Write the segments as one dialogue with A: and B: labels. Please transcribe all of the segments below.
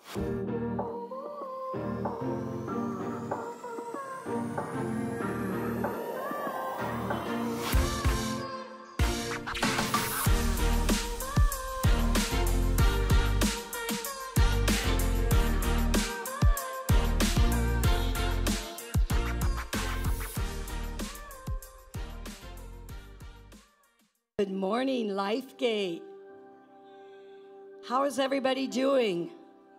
A: Good morning, LifeGate. How is everybody doing?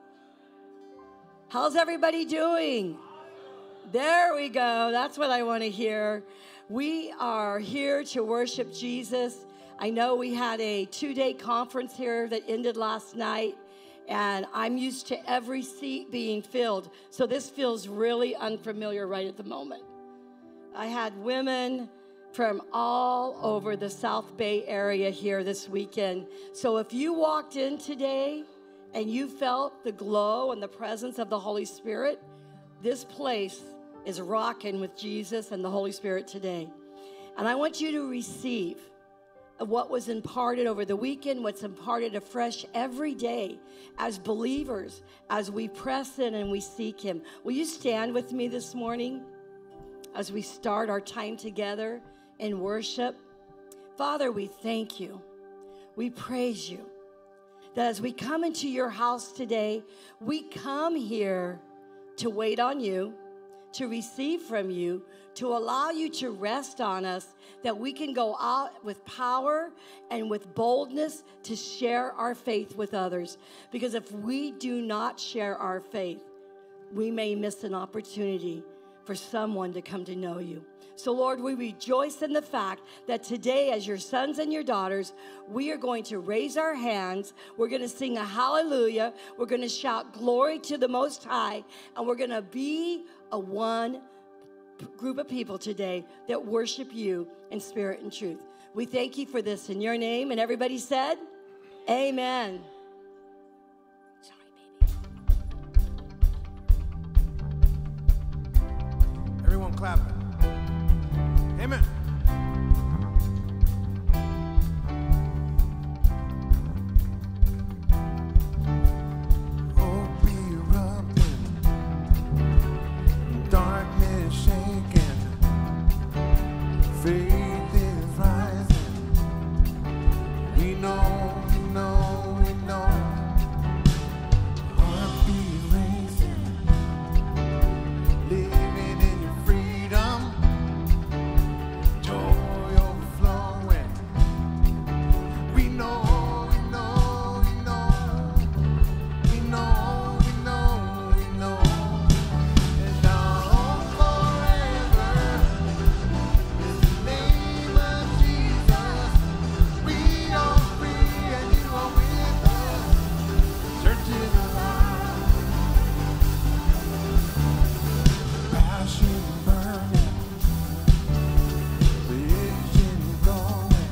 A: How's everybody doing? There we go. That's what I want to hear. We are here to worship Jesus. I know we had a 2-day conference here that ended last night, and I'm used to every seat being filled. So this feels really unfamiliar right at the moment. I had women from all over the South Bay area here this weekend. So if you walked in today and you felt the glow and the presence of the Holy Spirit, this place is rocking with Jesus and the Holy Spirit today. And I want you to receive what was imparted over the weekend, what's imparted afresh every day as believers, as we press in and we seek Him. Will you stand with me this morning as we start our time together in worship? Father, we thank you. We praise you that as we come into your house today, we come here to wait on you, to receive from you, to allow you to rest on us, that we can go out with power and with boldness to share our faith with others. Because if we do not share our faith, we may miss an opportunity for someone to come to know you. So, Lord, we rejoice in the fact that today, as your sons and your daughters, we are going to raise our hands. We're going to sing a hallelujah. We're going to shout glory to the Most High. And we're going to be a one group of people today that worship you in spirit and truth. We thank you for this in your name. And everybody said, amen. Sorry, baby.
B: Everyone clapping. Amen. Hope erupting, darkness shaking, faith is rising. We know, we know, we know. Heartbeat racing, living in your freedom. Joy overflowing. We know, we know, we know. We know, we know, we know. And our hope forever is the name of Jesus. We are free and you are with us. Church is alive. Passion burning. Vision going,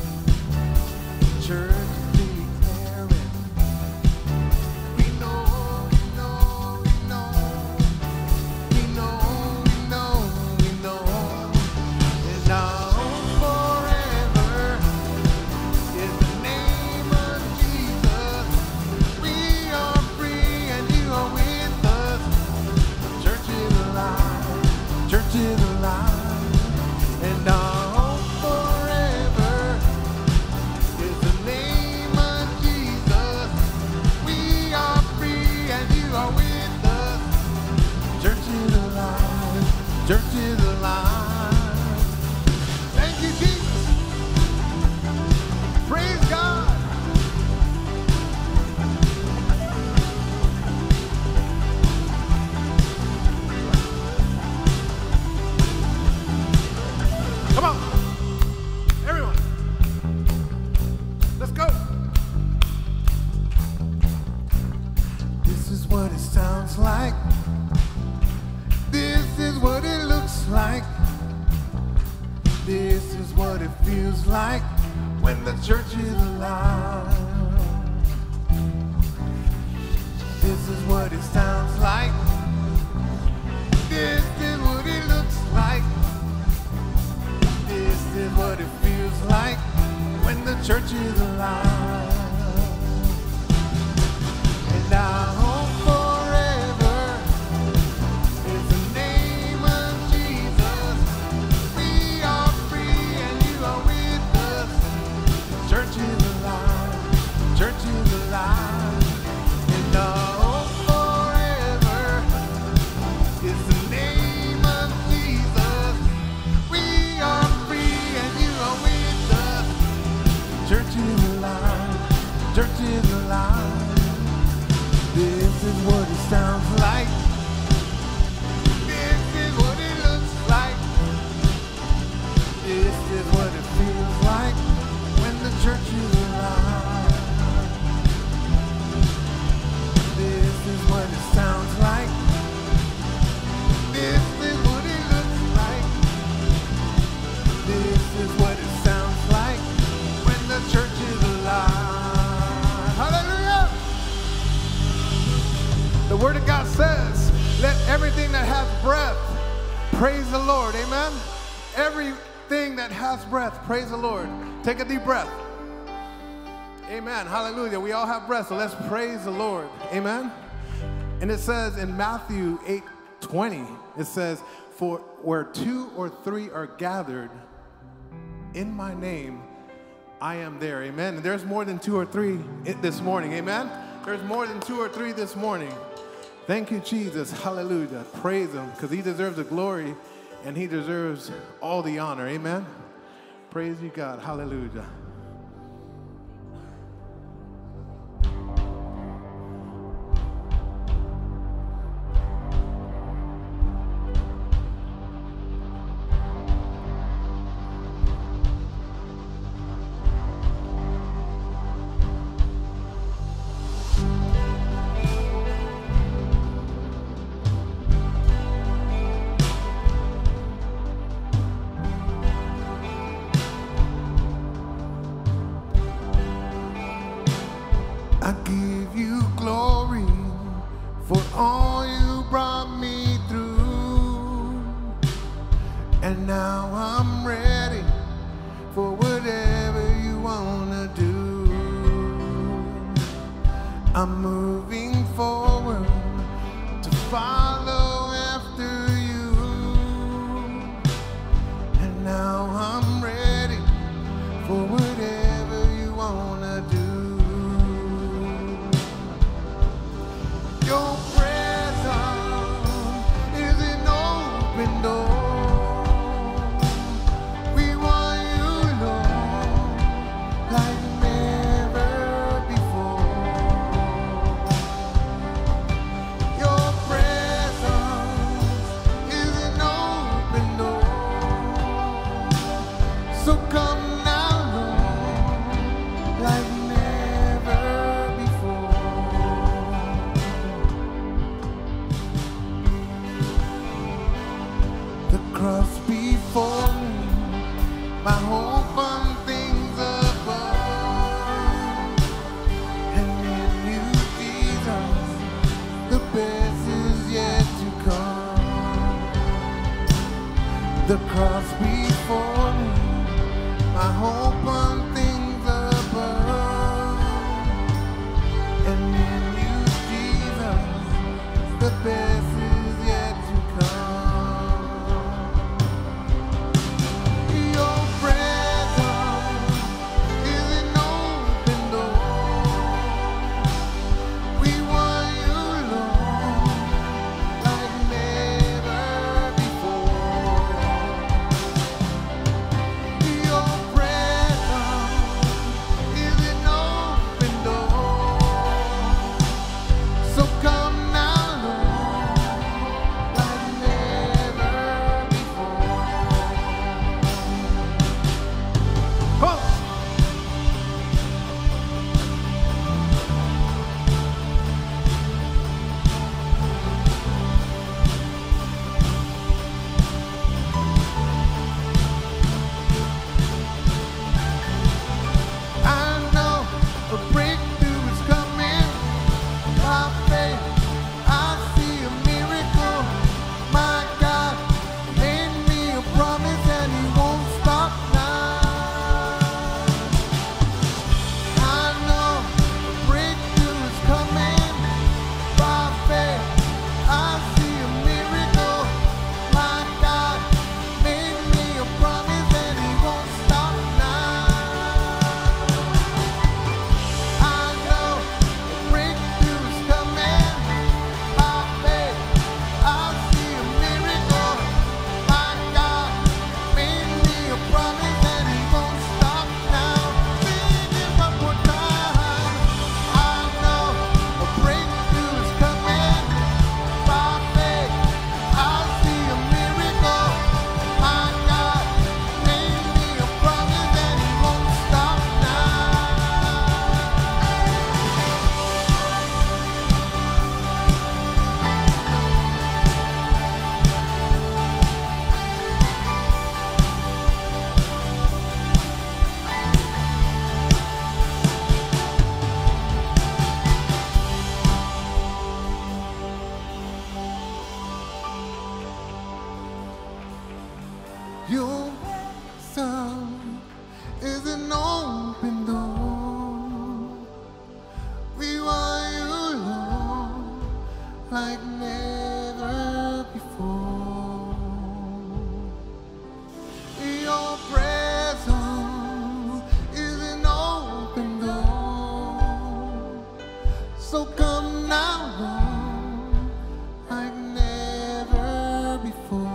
B: church declaring, we know, we know, we know, we know, we know, we know, and now forever is the name of Jesus. We are free and you are with us. Church is alive, church is alive. And our hope forever is the name of Jesus. We are free and you are with us. Church is alive. Church is alive. Thank you, Jesus. Praise God. Come on, everyone, let's go. This is what it sounds like. This is what it looks like. This is what it feels like when the church is alive. This is what it sounds like. This is what it looks like. This is what it feels like when the church is alive. And I hope The Word of God says, let everything that has breath praise the Lord. Amen. Everything that has breath, praise the Lord. Take a deep breath. Amen. Hallelujah. We all have breath, so let's praise the Lord. Amen. And it says in Matthew 8:20, it says, for where 2 or 3 are gathered in my name, I am there. Amen. And there's more than 2 or 3 this morning. Amen. There's more than 2 or 3 this morning. Thank you, Jesus. Hallelujah. Praise him, because he deserves the glory and he deserves all the honor. Amen. Praise you, God. Hallelujah. I give you glory for all you brought me through. And now I'm ready for whatever you want to do. I'm moving forward to follow after you. And now I'm ready for whatever you want to do. Your presence is an open door. We want you, Lord, like never before. Your presence is an open door. So come now, Lord, like never before. The cross before me, my hope on things above. And in you, Jesus, the best is yet to come. The cross before me, my hope on things above. And in you, Jesus, the best is yet to come. Your presence is an open door. We want you, Lord, like never before. Your presence is an open door. So come now, Lord, Your presence is an open door. We want you, Lord, like never before. Your presence is an open door. So come now, Lord, like never before.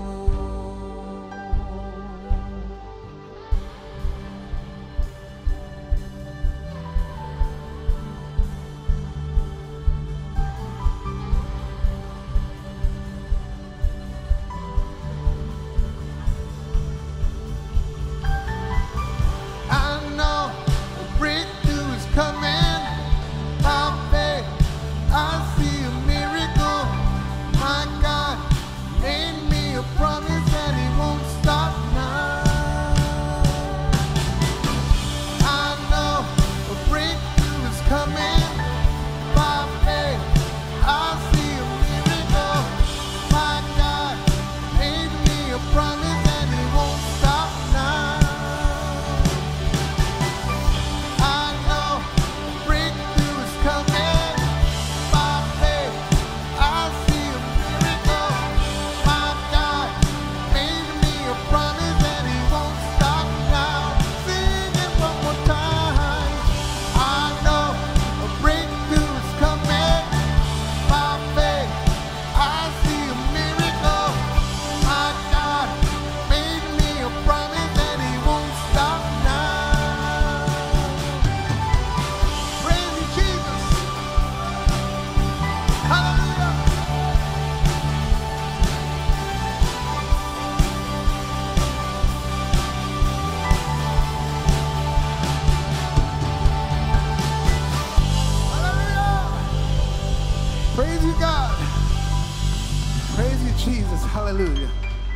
B: Praise you, God. Praise you, Jesus. Hallelujah.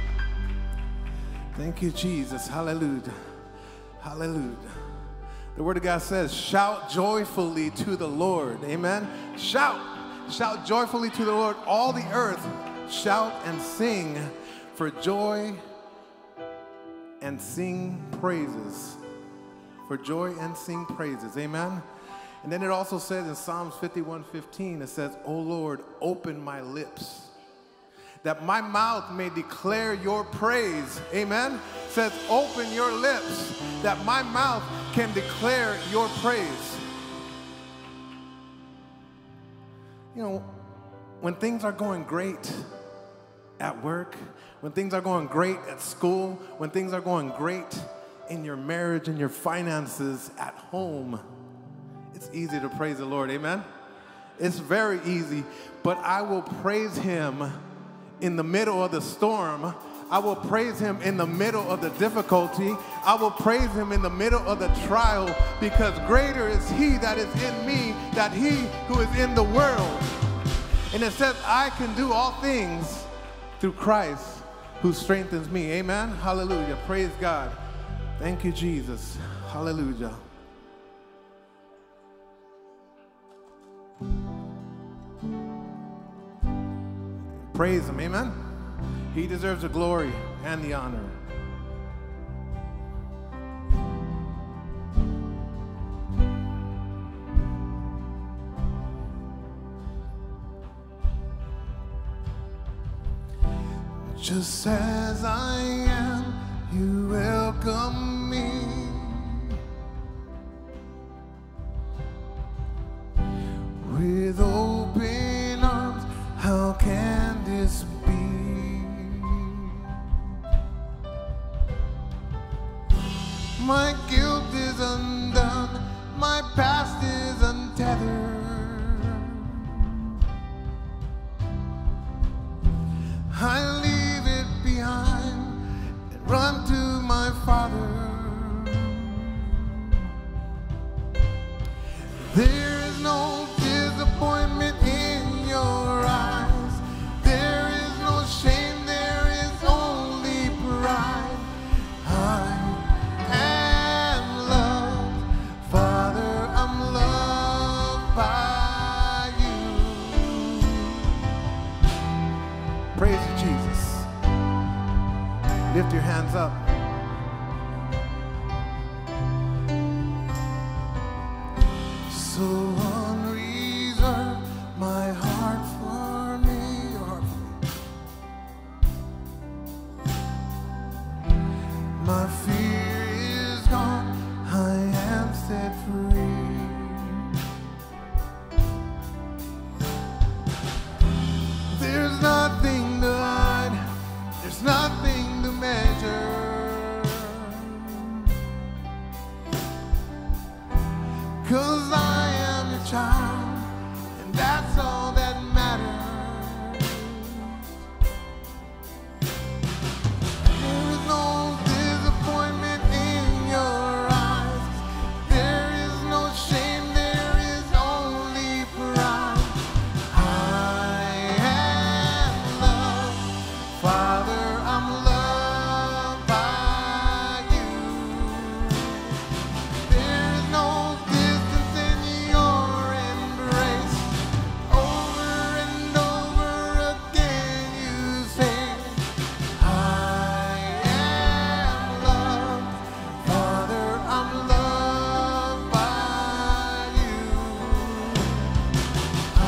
B: Thank you, Jesus. Hallelujah. Hallelujah. The Word of God says, shout joyfully to the Lord. Amen. Shout. Shout joyfully to the Lord. All the earth, shout and sing for joy and sing praises. For joy and sing praises. Amen. And then it also says in Psalms 51:15, it says, O Lord, open my lips, that my mouth may declare your praise. Amen. It says, open your lips, that my mouth can declare your praise. You know, when things are going great at work, when things are going great at school, when things are going great in your marriage and your finances at home, it's easy to praise the Lord, amen? It's very easy, but I will praise Him in the middle of the storm. I will praise Him in the middle of the difficulty. I will praise Him in the middle of the trial, because greater is He that is in me than he who is in the world. And it says, I can do all things through Christ who strengthens me, amen? Hallelujah, praise God. Thank you, Jesus, hallelujah. Praise Him, amen? He deserves the glory and the honor. Just as I am, you welcome me. With open arms, how can this be? My guilt is undone, my past is untethered. I leave it behind and run to my Father. Lift your hands up. So unreserved, my heart for me, your heart for me. My fear is gone, I am set free. There's nothing to hide, there's nothing to measure. 'Cause I am your child, and that's all that matters. There is no disappointment in your eyes. There is no shame, there is only pride. I am loved, Father, I'm loved by you. There is no distance in your embrace. Over and over again you say, I am loved, Father, I'm loved by you. I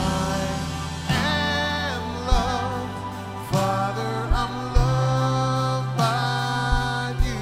B: am loved, Father, I'm loved by you.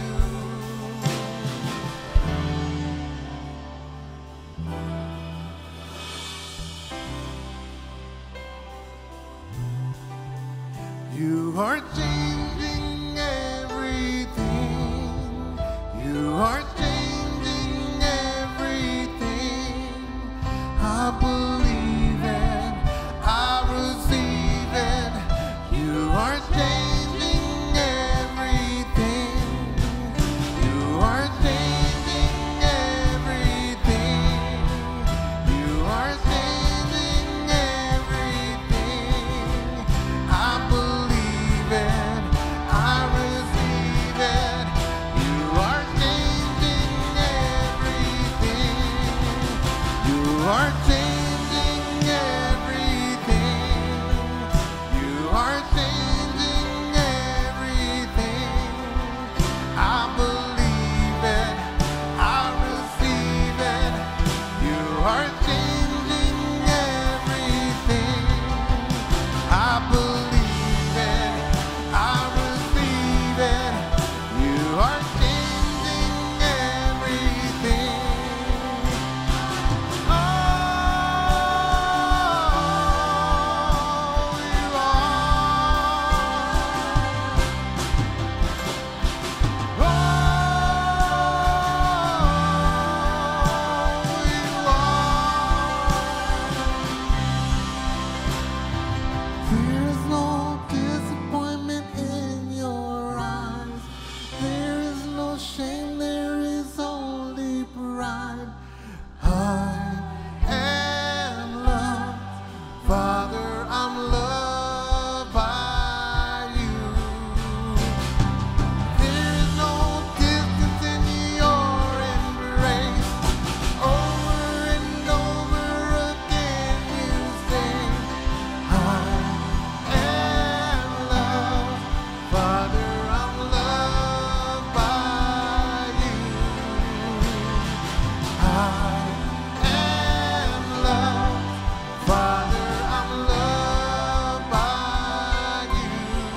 B: You are changing everything. You are changing everything. I believe it. I receive it. You are changing everything. You are changing everything. You are changing everything. I believe it. I receive it. You are changing everything. You are changing everything. You are changing everything. I believe it. I receive it. You are changing everything. I believe it. I receive it. You are changing everything. Oh, you There is no disappointment in your eyes. There is no shame, there is only pride. I am loved, Father, I'm loved by you. There is no distance in your embrace. Over and over again you say, I am loved, Father, I'm loved by you. I am loved, Father, I'm loved by you.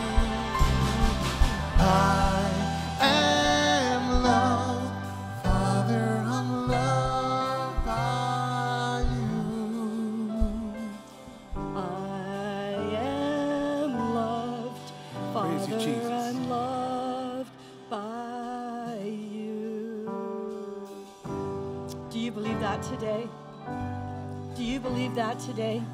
B: I am loved, Father, I'm loved by you.
A: I am loved,
B: Praise you,
A: Father,
B: Jesus.
A: I'm loved by you. Do you believe that today? Do you believe that today?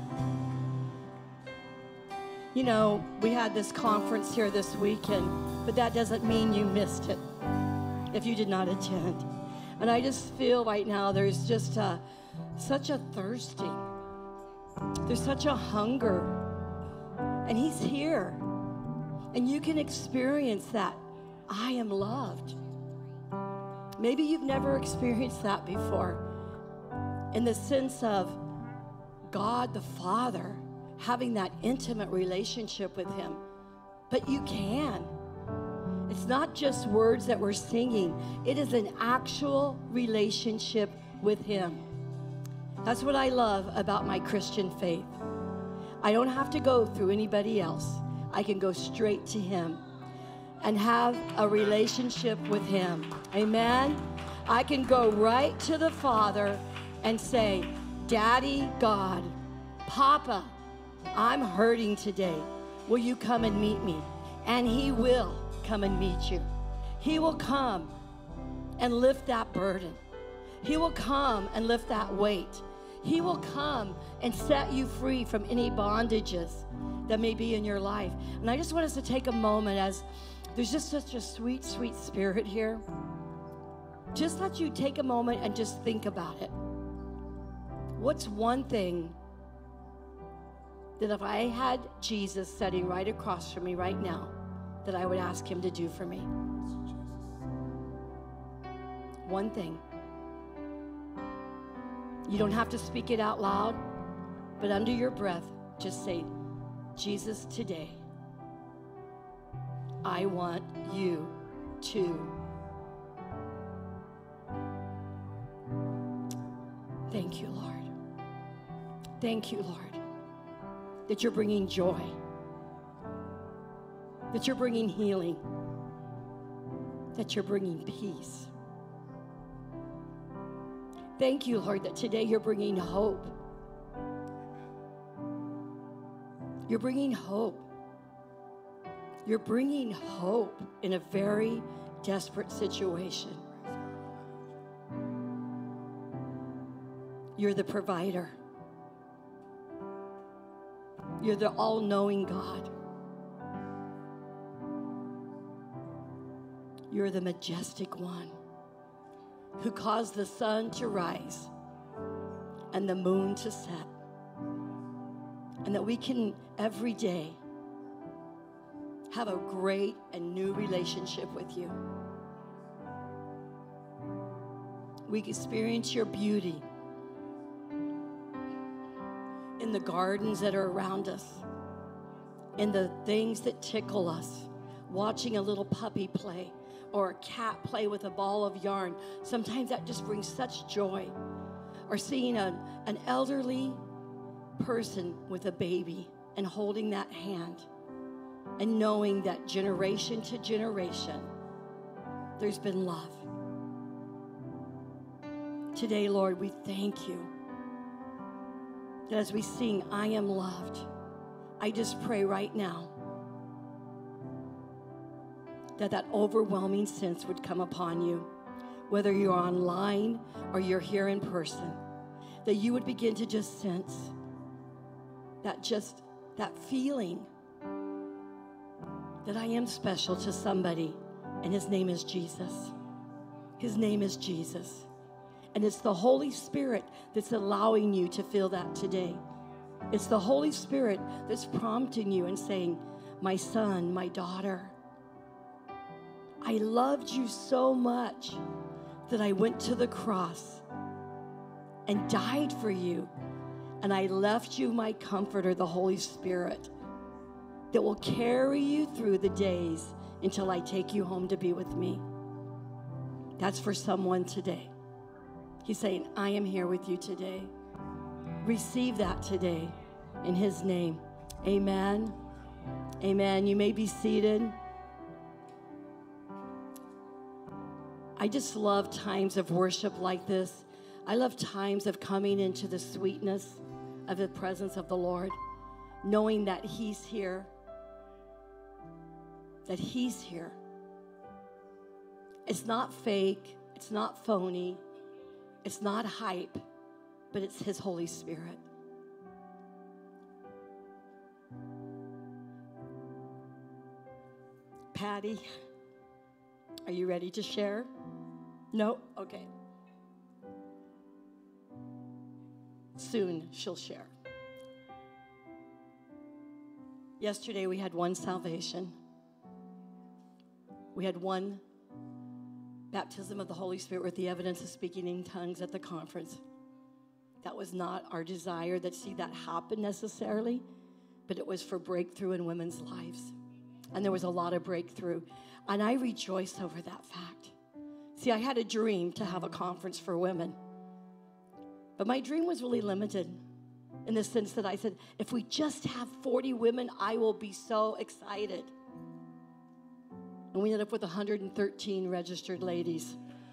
A: You know, we had this conference here this weekend, but that doesn't mean you missed it if you did not attend. And I just feel right now there's just such a thirsting. There's such a hunger. And he's here. And you can experience that. I am loved. Maybe you've never experienced that before. In the sense of God the Father having that intimate relationship with him. But you can. It It's not just words that we're singing. It is an actual relationship with him. That's what I love about my Christian faith. I don't have to go through anybody else. I can go straight to him and have a relationship with him. Amen? I can go right to the Father and say, Daddy God, Papa, I'm hurting today. Will you come and meet me? And he will come and meet you. He will come and lift that burden. He will come and lift that weight. He will come and set you free from any bondages that may be in your life. And I just want us to take a moment, as there's just such a sweet, sweet spirit here. Just let you take a moment and just think about it. What's one thing that if I had Jesus sitting right across from me right now, that I would ask him to do for me? One thing. You don't have to speak it out loud, but under your breath, just say, Jesus, today, I want you to. Thank you, Lord. Thank you, Lord, that you're bringing joy, that you're bringing healing, that you're bringing peace. Thank you, Lord, that today you're bringing hope. You're bringing hope. You're bringing hope in a very desperate situation. You're the provider. You're the all-knowing God. You're the majestic one who caused the sun to rise and the moon to set, and that we can every day have a great and new relationship with you. We experience your beauty in the gardens that are around us, in the things that tickle us, watching a little puppy play or a cat play with a ball of yarn. Sometimes that just brings such joy. Or seeing an elderly person with a baby and holding that hand and knowing that generation to generation, there's been love. Today, Lord, we thank you that as we sing, I am loved, I just pray right now that overwhelming sense would come upon you, whether you're online or you're here in person, that you would begin to just sense that feeling that I am special to somebody, and his name is Jesus. His name is Jesus. And it's the Holy Spirit that's allowing you to feel that today. It's the Holy Spirit that's prompting you and saying, my son, my daughter, I loved you so much that I went to the cross and died for you. And I left you my comforter, the Holy Spirit, that will carry you through the days until I take you home to be with me. That's for someone today. He's saying, I am here with you today. Receive that today in his name. Amen. Amen. You may be seated. I just love times of worship like this. I love times of coming into the sweetness of the presence of the Lord, knowing that he's here, that he's here. It's not fake, it's not phony, it's not hype, but it's his Holy Spirit. Patty, are you ready to share? No? Okay. Soon she'll share. Yesterday we had one salvation. We had one baptism of the Holy Spirit with the evidence of speaking in tongues at the conference. That was not our desire to see that happen necessarily, but it was for breakthrough in women's lives. And there was a lot of breakthrough. And I rejoice over that fact. See, I had a dream to have a conference for women. But my dream was really limited in the sense that I said, if we just have 40 women, I will be so excited. And we ended up with 113 registered ladies.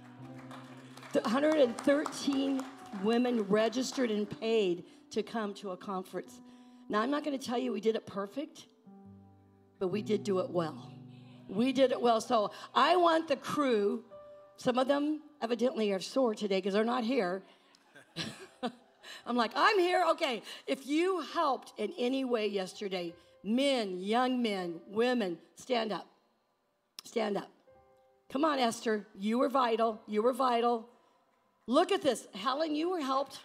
A: 113 women registered and paid to come to a conference. Now, I'm not going to tell you we did it perfect, but we did do it well. We did it well. So I want the crew, some of them evidently are sore today because they're not here. I'm like, I'm here. Okay, if you helped in any way yesterday, men, young men, women, stand up. Stand up. Come on, Esther. You were vital. You were vital. Look at this. Helen, you were helped.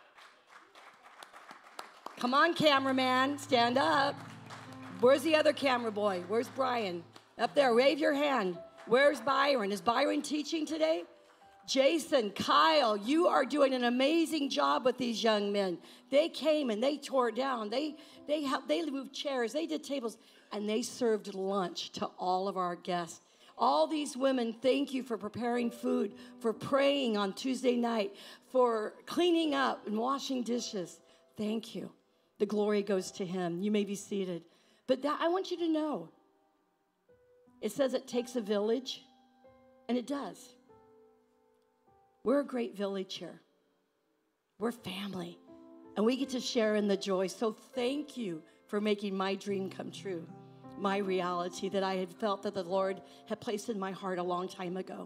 A: Come on, cameraman. Stand up. Where's the other camera boy? Where's Brian? Up there. Wave your hand. Where's Byron? Is Byron teaching today? Jason, Kyle, you are doing an amazing job with these young men. They came and they tore it down. They moved chairs. They did tables. And they served lunch to all of our guests. All these women, thank you for preparing food, for praying on Tuesday night, for cleaning up and washing dishes. Thank you. The glory goes to him. You may be seated. But I want you to know, it says it takes a village, and it does. We're a great village here. We're family, and we get to share in the joy. So thank you for making my dream come true, my reality that I had felt that the Lord had placed in my heart a long time ago.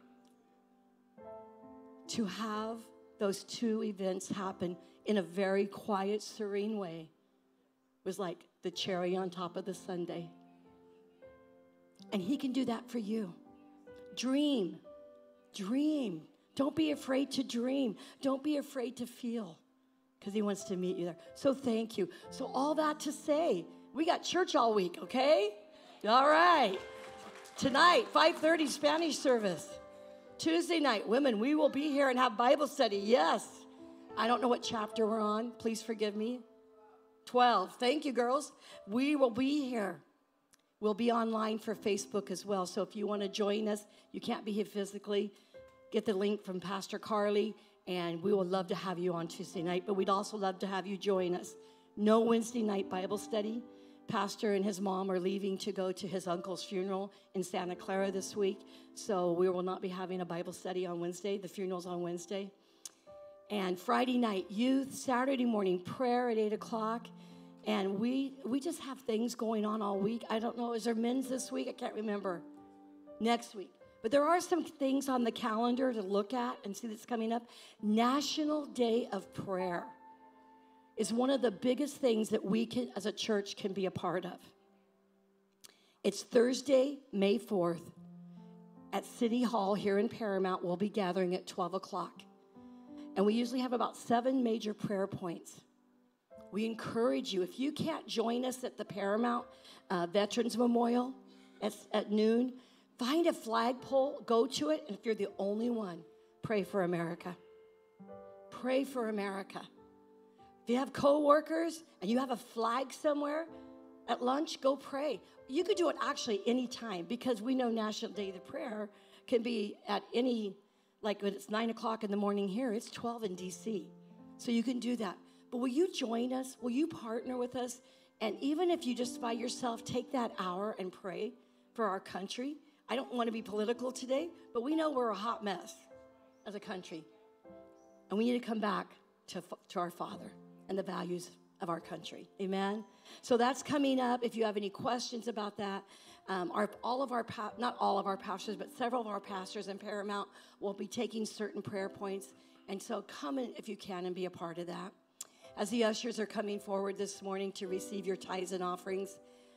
A: To have those two events happen in a very quiet, serene way was like the cherry on top of the sundae. And he can do that for you. Dream. Dream. Don't be afraid to dream. Don't be afraid to feel, because he wants to meet you there. So thank you. So all that to say, we got church all week, okay? All right. Tonight, 5:30 Spanish service. Tuesday night, women, we will be here and have Bible study. Yes. I don't know what chapter we're on. Please forgive me. 12. Thank you, girls. We will be here. We'll be online for Facebook as well. So if you want to join us, you can't be here physically, get the link from Pastor Carly, and we would love to have you on Tuesday night. But we'd also love to have you join us. No Wednesday night Bible study. Pastor and his mom are leaving to go to his uncle's funeral in Santa Clara this week. So we will not be having a Bible study on Wednesday. The funeral's on Wednesday. And Friday night, youth. Saturday morning, prayer at 8 o'clock. And we just have things going on all week. I don't know, is there men's this week? I can't remember. Next week. But there are some things on the calendar to look at and see that's coming up. National Day of Prayer is one of the biggest things that we can, as a church, can be a part of. It's Thursday, May 4th, at City Hall here in Paramount. We'll be gathering at 12 o'clock. And we usually have about 7 major prayer points. We encourage you, if you can't join us at the Paramount Veterans Memorial at noon, find a flagpole, go to it, and if you're the only one, pray for America. Pray for America. If you have coworkers and you have a flag somewhere at lunch, go pray. You could do it actually any time, because we know National Day of Prayer can be at any, like when it's 9 o'clock in the morning here, it's 12 in D.C. So you can do that. But will you join us? Will you partner with us? And even if you just by yourself take that hour and pray for our country. I don't want to be political today, but we know we're a hot mess as a country. And we need to come back to our Father and the values of our country. Amen? So that's coming up. If you have any questions about that, not all of our pastors, but several of our pastors in Paramount will be taking certain prayer points. And so come in if you can and be a part of that. As the ushers are coming forward this morning to receive your tithes and offerings,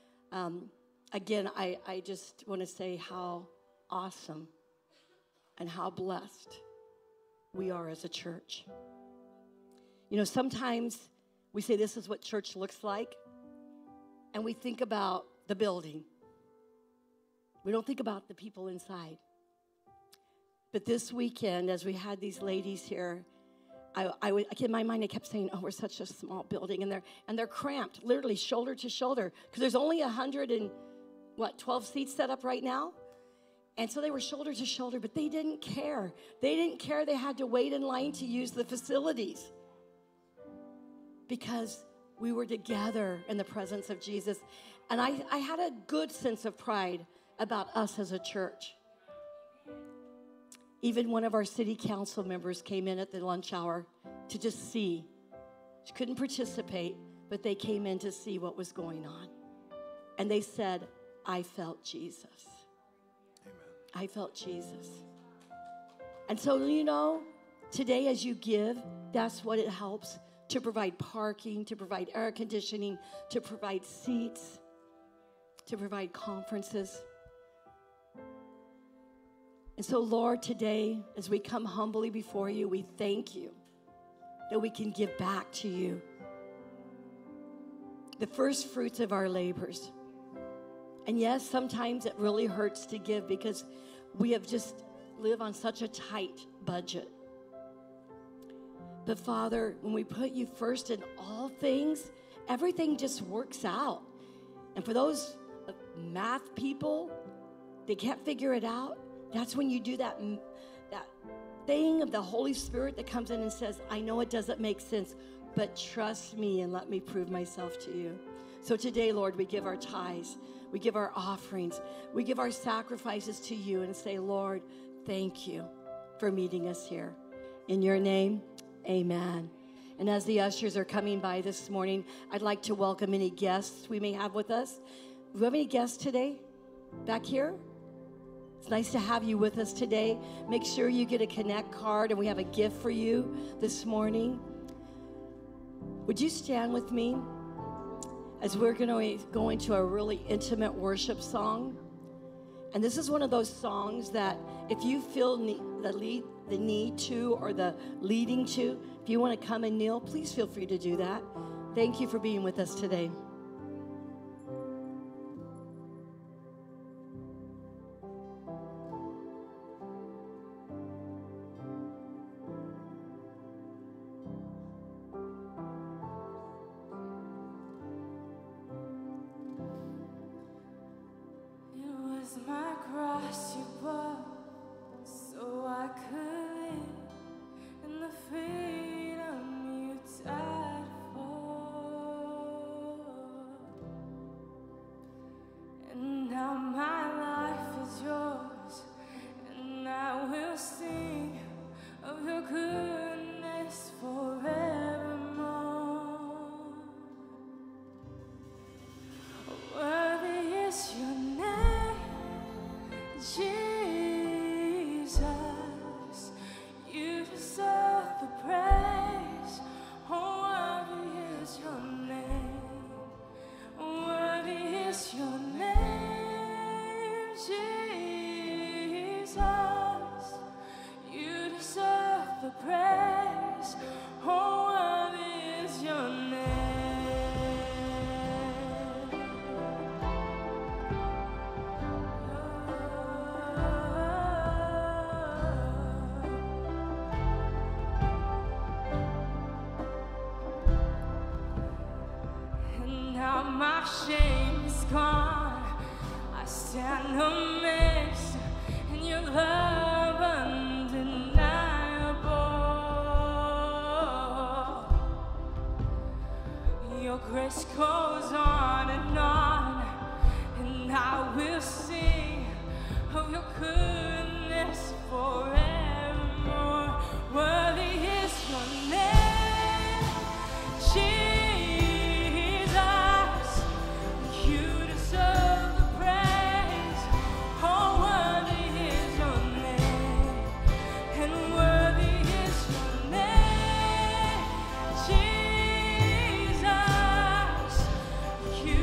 A: again, I just want to say how awesome and how blessed we are as a church. You know, sometimes we say this is what church looks like, and we think about the building. We don't think about the people inside. But this weekend, as we had these ladies here, in my mind, I kept saying, oh, we're such a small building, and they're cramped, literally shoulder to shoulder, because there's only 12 seats set up right now. And so they were shoulder to shoulder, but they didn't care. They didn't care they had to wait in line to use the facilities, because we were together in the presence of Jesus. And I had a good sense of pride about us as a church. Even one of our city council members came in at the lunch hour to just see. She couldn't participate, but they came in to see what was going on. And they said, I felt Jesus. Amen. I felt Jesus. And so, today as you give, that's what it helps, to provide parking, to provide air conditioning, to provide seats, to provide conferences. And so, Lord, today, as we come humbly before you, we thank you that we can give back to you the first fruits of our labors. And yes, sometimes it really hurts to give because we have just live on such a tight budget. But Father, when we put you first in all things, everything just works out. And for those math people, they can't figure it out. That's when you do that thing of the Holy Spirit that comes in and says, I know it doesn't make sense, but trust me and let me prove myself to you. So today, Lord, we give our tithes, we give our offerings, we give our sacrifices to you and say, Lord, thank you for meeting us here. In your name, amen. And as the ushers are coming by this morning, I'd like to welcome any guests we may have with us. Do we have any guests today back here? It's nice to have you with us today. Make sure you get a Connect card, and we have a gift for you this morning. Would you stand with me as we're going to go into a really intimate worship song? And this is one of those songs that if you feel the need to or the leading to, if you want to come and kneel, please feel free to do that. Thank you for being with us today.
C: Shame is gone. I stand amazed in your love undeniable. Your grace goes on, and I will sing of your goodness forevermore. Worthy is your name, Jesus. You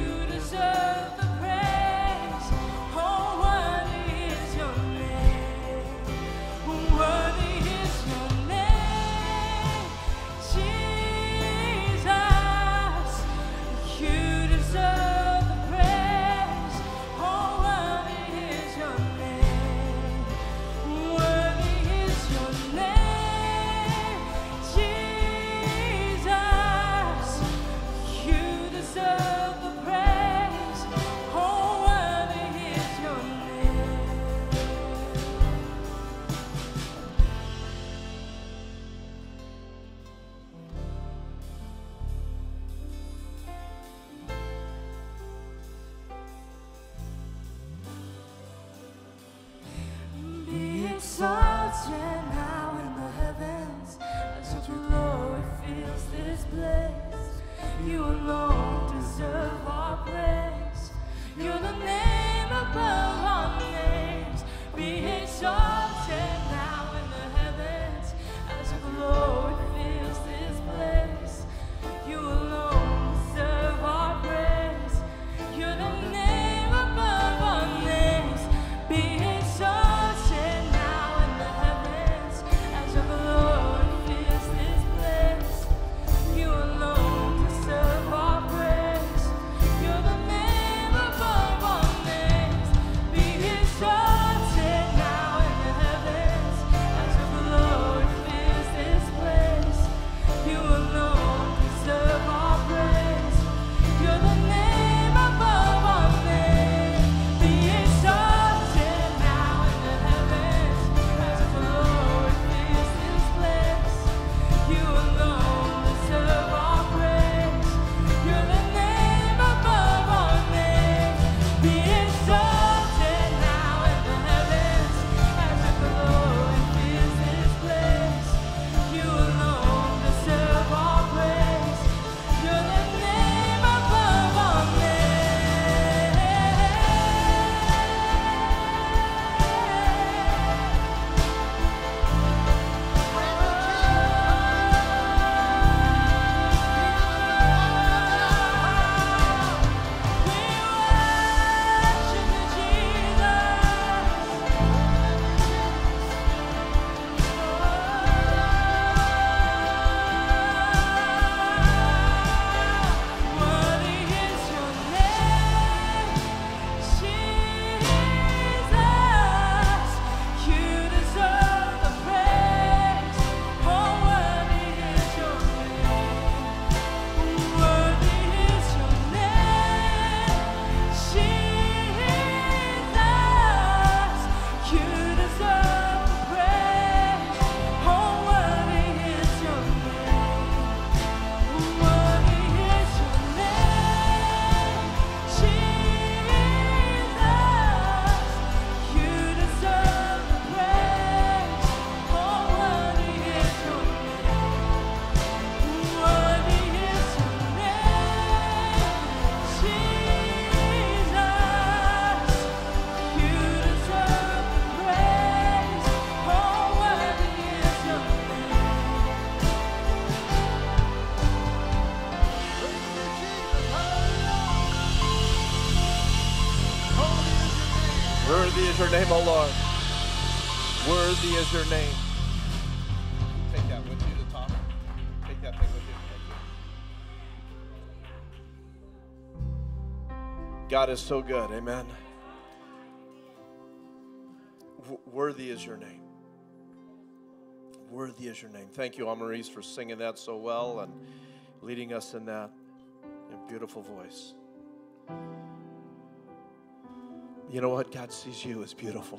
D: Worthy is your name, O Lord. Worthy is your name. Take that with you, the top. Take that thing with you. Thank you. God is so good, amen. Worthy is your name. Worthy is your name. Thank you, Amarise, for singing that so well and leading us in that beautiful voice. You know what? God sees you as beautiful.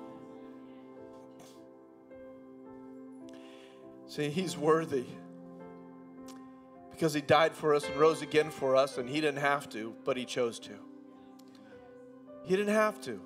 D: See, he's worthy because he died for us and rose again for us, and he didn't have to, but he chose to. He didn't have to.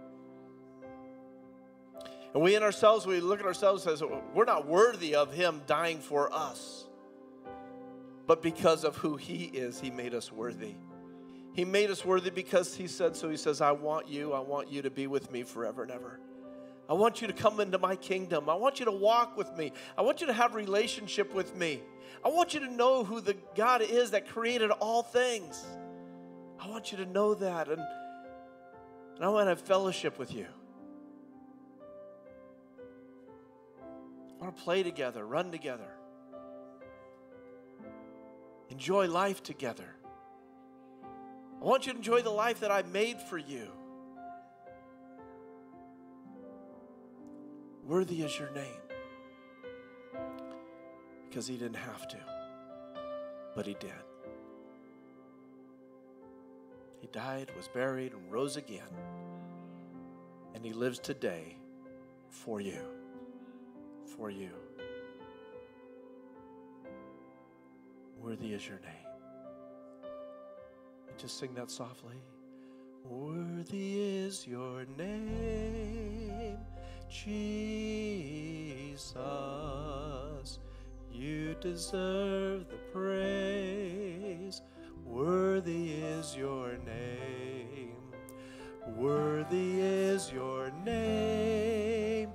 D: And we in ourselves, we look at ourselves as we're not worthy of him dying for us. But because of who he is, he made us worthy. He made us worthy because he said so. He says, I want you to be with me forever and ever. I want you to come into my kingdom. I want you to walk with me. I want you to have a relationship with me. I want you to know who the God is that created all things. I want you to know that. And I want to have fellowship with you. I want to play together, run together. Enjoy life together. I want you to enjoy the life that I made for you. Worthy is your name. Because he didn't have to, but he did. He died, was buried, and rose again. And he lives today for you. For you. Worthy is your name. Just sing that softly. Worthy is your name, Jesus. You deserve the praise. Worthy is your name. Worthy is your name,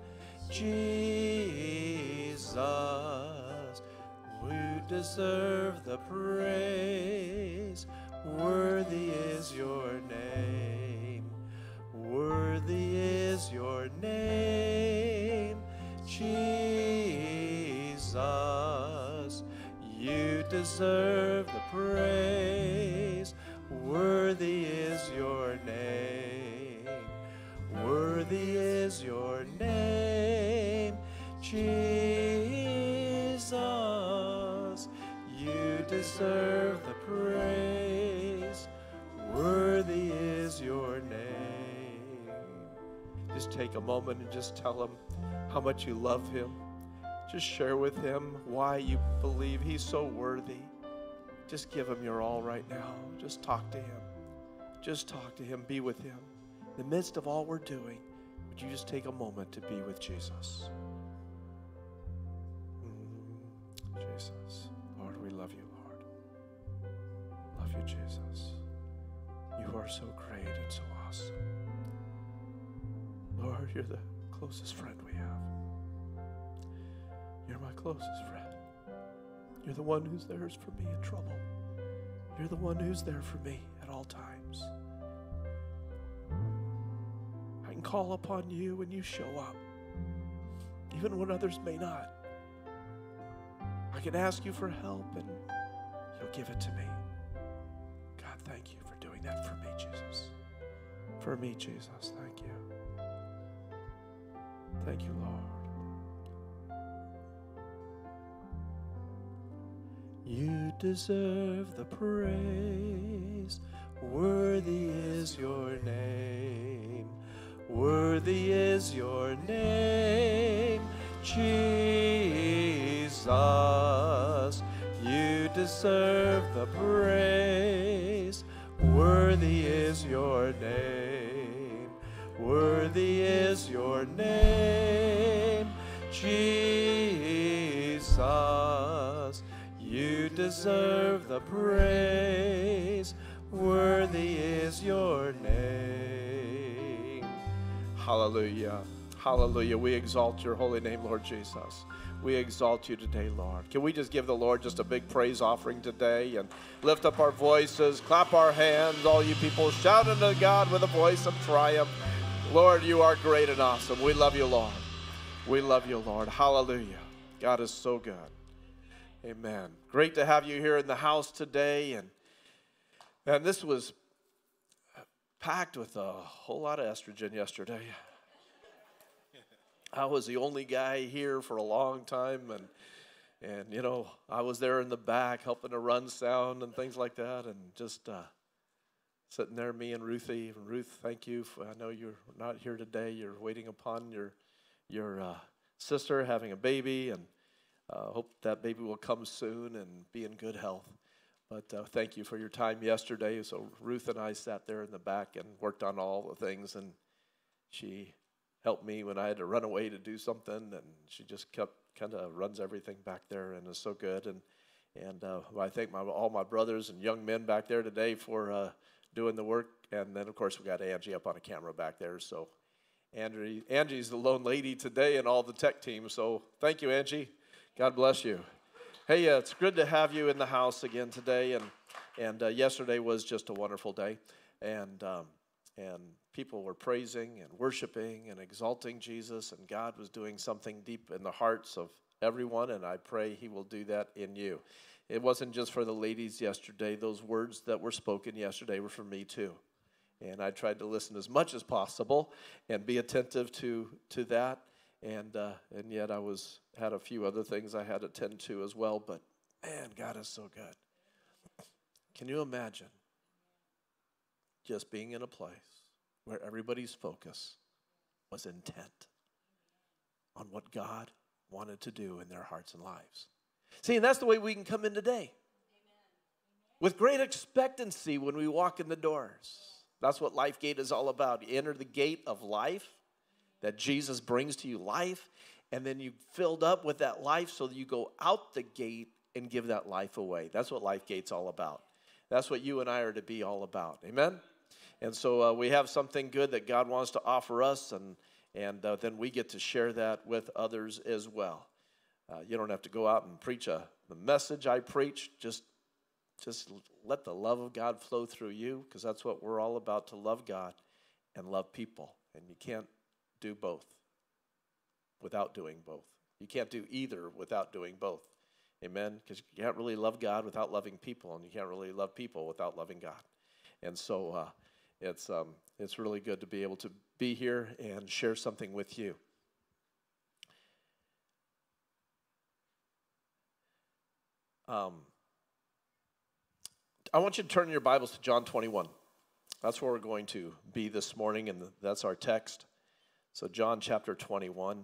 D: Jesus. You deserve the praise. Worthy is your name. Worthy is your name, Jesus. You deserve the praise. Worthy is your name. Worthy is your name, Jesus. You deserve the praise. Worthy is your name. Just take a moment and just tell him how much you love him. Just share with him why you believe he's so worthy. Just give him your all right now. Just talk to him. Just talk to him. Be with him. In the midst of all we're doing, would you just take a moment to be with Jesus? Jesus. Lord, we love you, Lord. Love you, Jesus. You are so great and so awesome. Lord, you're the closest friend we have. You're my closest friend. You're the one who's there for me in trouble. You're the one who's there for me at all times. I can call upon you and you show up, even when others may not. I can ask you for help and you'll give it to me. God, thank you for doing that for me, Jesus. For me, Jesus, thank you. Thank you, Lord. You deserve the praise. Worthy is your name. Worthy is your name, Jesus. You deserve the praise. Worthy is your name. Worthy is your name, Jesus. You deserve the praise. Worthy is your name. Hallelujah. Hallelujah. We exalt your holy name, Lord Jesus. We exalt you today, Lord. Can we just give the Lord just a big praise offering today and lift up our voices, clap our hands, all you people, shout unto God with a voice of triumph. Lord, you are great and awesome. We love you, Lord. We love you, Lord. Hallelujah. God is so good. Amen. Great to have you here in the house today. And this was packed with a whole lot of estrogen yesterday. I was the only guy here for a long time, and you know, I was there in the back helping to run sound and things like that, and just sitting there, me and Ruthie. Ruth, thank you. I know you're not here today. You're waiting upon your sister having a baby, and hope that baby will come soon and be in good health. But thank you for your time yesterday. So Ruth and I sat there in the back and worked on all the things, and she helped me when I had to run away to do something, and she just kept kind of runs everything back there, and is so good. And I thank all my brothers and young men back there today for doing the work. And then, of course, we got Angie up on a camera back there. So Angie's the lone lady today in all the tech teams. So thank you, Angie. God bless you. Hey, it's good to have you in the house again today. And yesterday was just a wonderful day. And people were praising and worshiping and exalting Jesus, and God was doing something deep in the hearts of everyone, and I pray he will do that in you. It wasn't just for the ladies yesterday. Those words that were spoken yesterday were for me too. And I tried to listen as much as possible and be attentive to that. And yet I had a few other things I had to tend to as well. But man, God is so good. Can you imagine just being in a place where everybody's focus was intent on what God wanted to do in their hearts and lives? See, and that's the way we can come in today. With great expectancy when we walk in the doors. That's what Life Gate is all about. You enter the gate of life, that Jesus brings to you life, and then you filled up with that life so that you go out the gate and give that life away. That's what Life Gate's all about. That's what you and I are to be all about. Amen? And so we have something good that God wants to offer us, and then we get to share that with others as well. You don't have to go out and preach the message I preach. Just let the love of God flow through you, because that's what we're all about, to love God and love people. And you can't do both without doing both. You can't do either without doing both. Amen? Because you can't really love God without loving people, and you can't really love people without loving God. And so it's really good to be able to be here and share something with you. I want you to turn your Bibles to John 21. That's where we're going to be this morning, and that's our text. So John chapter 21.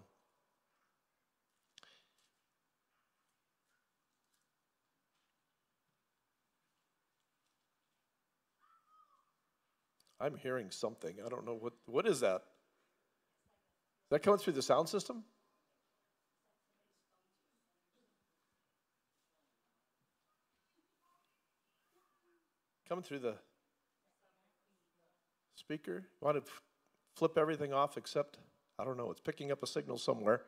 D: I'm hearing something. I don't know what is that? Is that coming through the sound system? Coming through the speaker? You want to flip everything off except, I don't know, it's picking up a signal somewhere.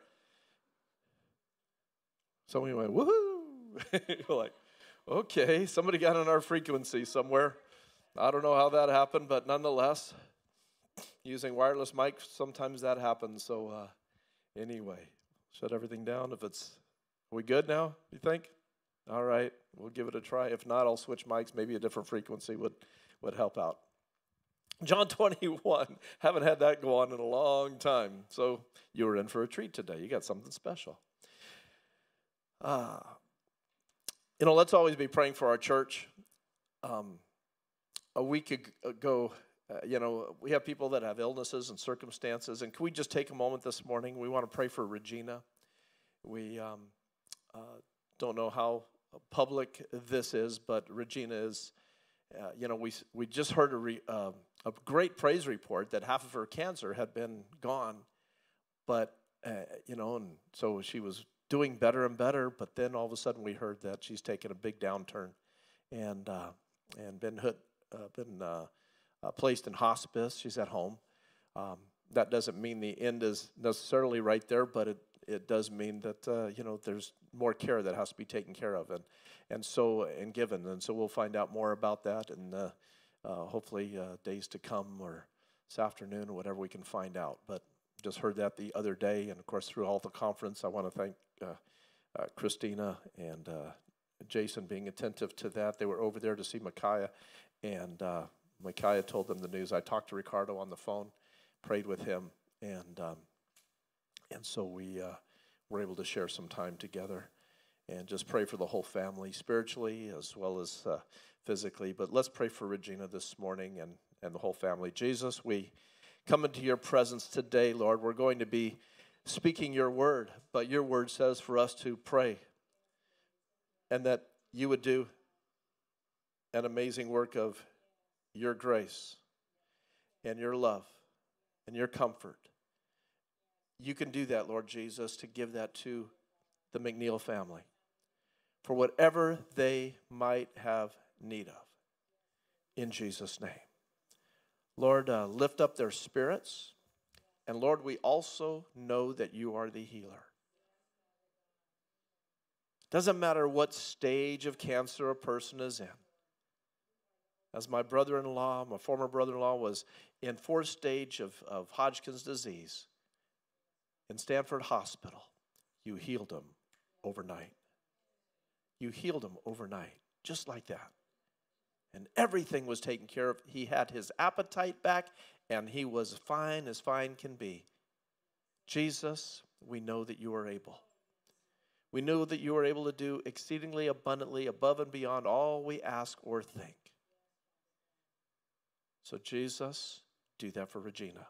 D: Somebody went, woohoo! You're like, okay, somebody got on our frequency somewhere. I don't know how that happened, but nonetheless, using wireless mics, sometimes that happens. So anyway, shut everything down. Are we good now, you think? All right, we'll give it a try. If not, I'll switch mics. Maybe a different frequency would help out. John 21. Haven't had that go on in a long time. So you were in for a treat today. You got something special. Let's always be praying for our church. A week ago, we have people that have illnesses and circumstances. And can we just take a moment this morning? We want to pray for Regina. We don't know how public this is, but Regina is, we just heard a great praise report that half of her cancer had been gone. But, and so she was doing better and better. But then all of a sudden we heard that she's taken a big downturn and been placed in hospice. She's at home. That doesn't mean the end is necessarily right there, but it does mean that there's more care that has to be taken care of and given. And so we'll find out more about that, and hopefully days to come or this afternoon or whatever we can find out. But just heard that the other day, and of course through all the conference, I want to thank Christina and Jason being attentive to that. They were over there to see Micaiah, and Micaiah told them the news. I talked to Ricardo on the phone, prayed with him, and so we were able to share some time together and just pray for the whole family, spiritually as well as physically. But let's pray for Regina this morning and the whole family. Jesus, we come into your presence today, Lord. We're going to be speaking your word, but your word says for us to pray and that you would do an amazing work of your grace and your love and your comfort. You can do that, Lord Jesus, to give that to the McNeil family for whatever they might have need of. In Jesus' name. Lord, lift up their spirits. And Lord, we also know that you are the healer. Doesn't matter what stage of cancer a person is in. As my brother-in-law, my former brother-in-law, was in 4th stage of Hodgkin's disease in Stanford Hospital, you healed him overnight. You healed him overnight, just like that. And everything was taken care of. He had his appetite back, and he was fine as fine can be. Jesus, we know that you are able. We know that you are able to do exceedingly abundantly above and beyond all we ask or think. So Jesus, do that for Regina.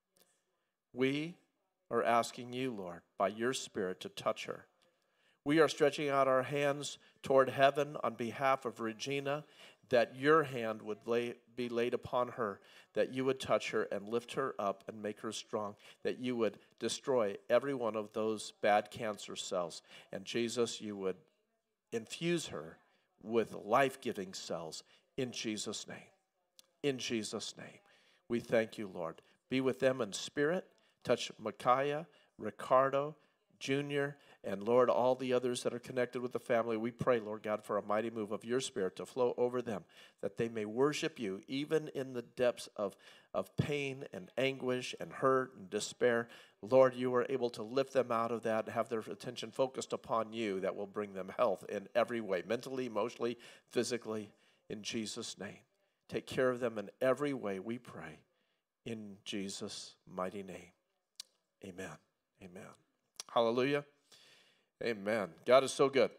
D: We are asking you, Lord, by your Spirit to touch her. We are stretching out our hands toward heaven on behalf of Regina, that your hand would be laid upon her, that you would touch her and lift her up and make her strong, that you would destroy every one of those bad cancer cells. And Jesus, you would infuse her with life-giving cells in Jesus' name. In Jesus' name. We thank you, Lord. Be with them in spirit. Touch Micaiah, Ricardo, Junior, and Lord, all the others that are connected with the family. We pray, Lord God, for a mighty move of your Spirit to flow over them, that they may worship you even in the depths of pain and anguish and hurt and despair. Lord, you are able to lift them out of that and have their attention focused upon you, that will bring them health in every way, mentally, emotionally, physically, in Jesus' name. Take care of them in every way, we pray, in Jesus' mighty name. Amen. Amen. Hallelujah. Amen. God is so good.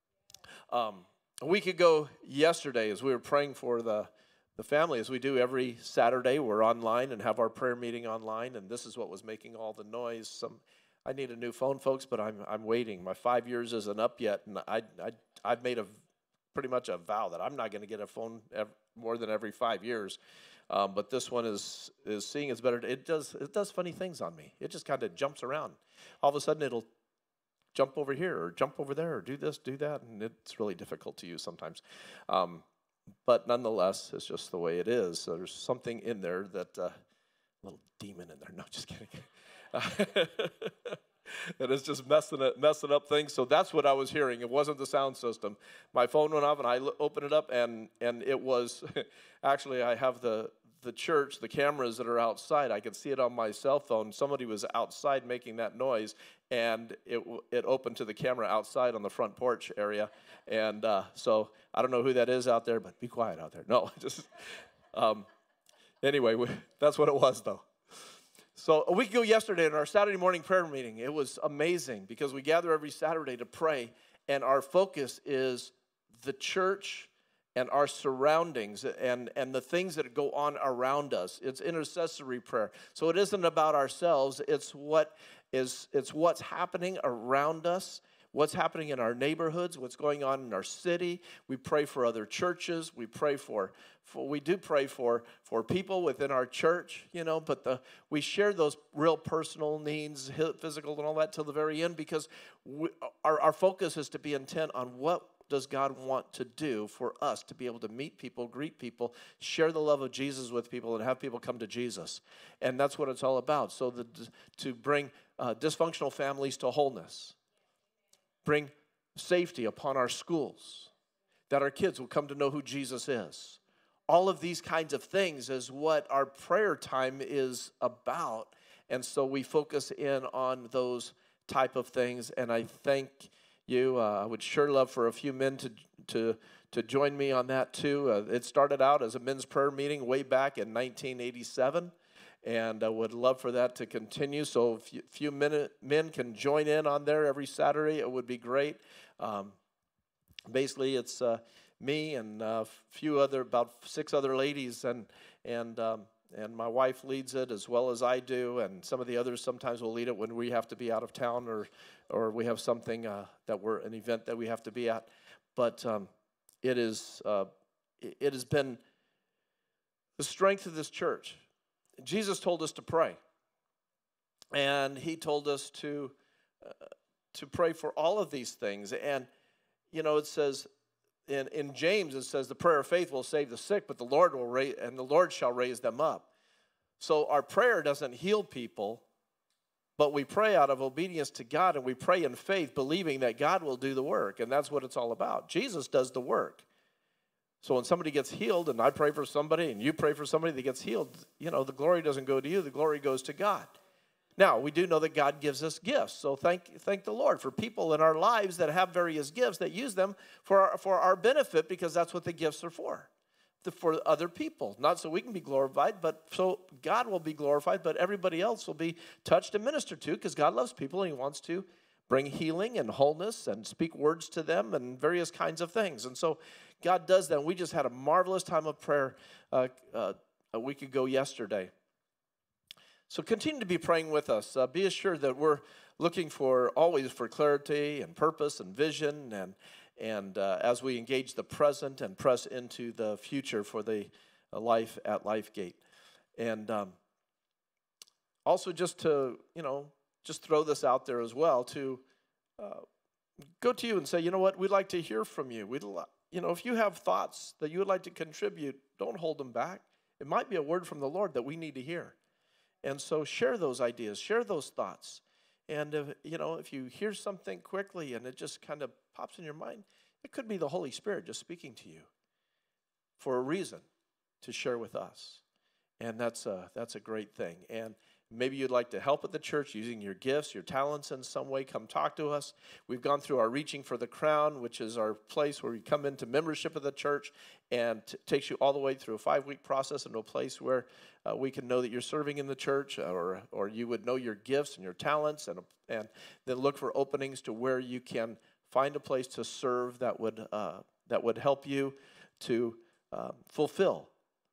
D: A week ago yesterday, as we were praying for the family, as we do every Saturday, we're online and have our prayer meeting online, and this is what was making all the noise. I need a new phone, folks, but I'm waiting. My 5 years isn't up yet, and I've made pretty much a vow that I'm not going to get a phone more than every 5 years. But this one is seeing it's better. It does funny things on me. It just kind of jumps around. All of a sudden, it'll jump over here or jump over there or do this, do that, and it's really difficult to use sometimes. But nonetheless, it's just the way it is. So there's something in there that a little demon in there. No, just kidding. That is just messing up things. So that's what I was hearing. It wasn't the sound system. My phone went off, and I opened it up, and it was actually, I have the church, the cameras that are outside. I could see it on my cell phone. Somebody was outside making that noise, and it opened to the camera outside on the front porch area. And so I don't know who that is out there, but be quiet out there. No, just anyway, that's what it was, though. So a week ago yesterday in our Saturday morning prayer meeting, it was amazing because we gather every Saturday to pray, and our focus is the church and our surroundings and the things that go on around us. It's intercessory prayer. So it isn't about ourselves. It's what's happening around us, what's happening in our neighborhoods, what's going on in our city. We pray for other churches. We pray we do pray for people within our church, but we share those real personal needs, physical and all that till the very end, because our focus is to be intent on what does God want to do for us to be able to meet people, greet people, share the love of Jesus with people, and have people come to Jesus. And that's what it's all about. So to bring dysfunctional families to wholeness, bring safety upon our schools, that our kids will come to know who Jesus is. all of these kinds of things is what our prayer time is about. And so we focus in on those type of things. And I thank you. I would sure love for a few men to join me on that too. It started out as a men's prayer meeting way back in 1987. And I would love for that to continue. So if few men can join in on there every Saturday, it would be great. Basically, it's me and about 6 other ladies, and my wife leads it as well as I do, and some of the others sometimes will lead it when we have to be out of town or we have something an event that we have to be at. But it has been the strength of this church. Jesus told us to pray, and he told us to pray for all of these things. And it says in James, it says the prayer of faith will save the sick, but the Lord shall raise them up. So our prayer doesn't heal people, but we pray out of obedience to God, and we pray in faith, believing that God will do the work, and that's what it's all about. Jesus does the work. So when somebody gets healed, and I pray for somebody, and you pray for somebody that gets healed, the glory doesn't go to you, the glory goes to God. Now, we do know that God gives us gifts, so thank the Lord for people in our lives that have various gifts that use them for our benefit, because that's what the gifts are for other people. Not so we can be glorified, but so God will be glorified, but everybody else will be touched and ministered to, because God loves people, and he wants to bring healing and wholeness and speak words to them and various kinds of things. And so God does that. We just had a marvelous time of prayer a week ago yesterday. So continue to be praying with us. Be assured that we're looking always for clarity and purpose and vision, and as we engage the present and press into the future for the life at LifeGate. And also just to, just throw this out there as well, to go to you and say, you know what, we'd like to hear from you. If you have thoughts that you would like to contribute, don't hold them back. It might be a word from the Lord that we need to hear. And so share those ideas, share those thoughts. And, if you hear something quickly and it just kind of pops in your mind, it could be the Holy Spirit just speaking to you for a reason to share with us. And that's a great thing. And maybe you'd like to help at the church using your gifts, your talents in some way. Come talk to us. We've gone through our Reaching for the Crown, which is our place where we come into membership of the church, and takes you all the way through a 5-week process into a place where we can know that you're serving in the church, or you would know your gifts and your talents, and then look for openings to where you can find a place to serve that would help you to fulfill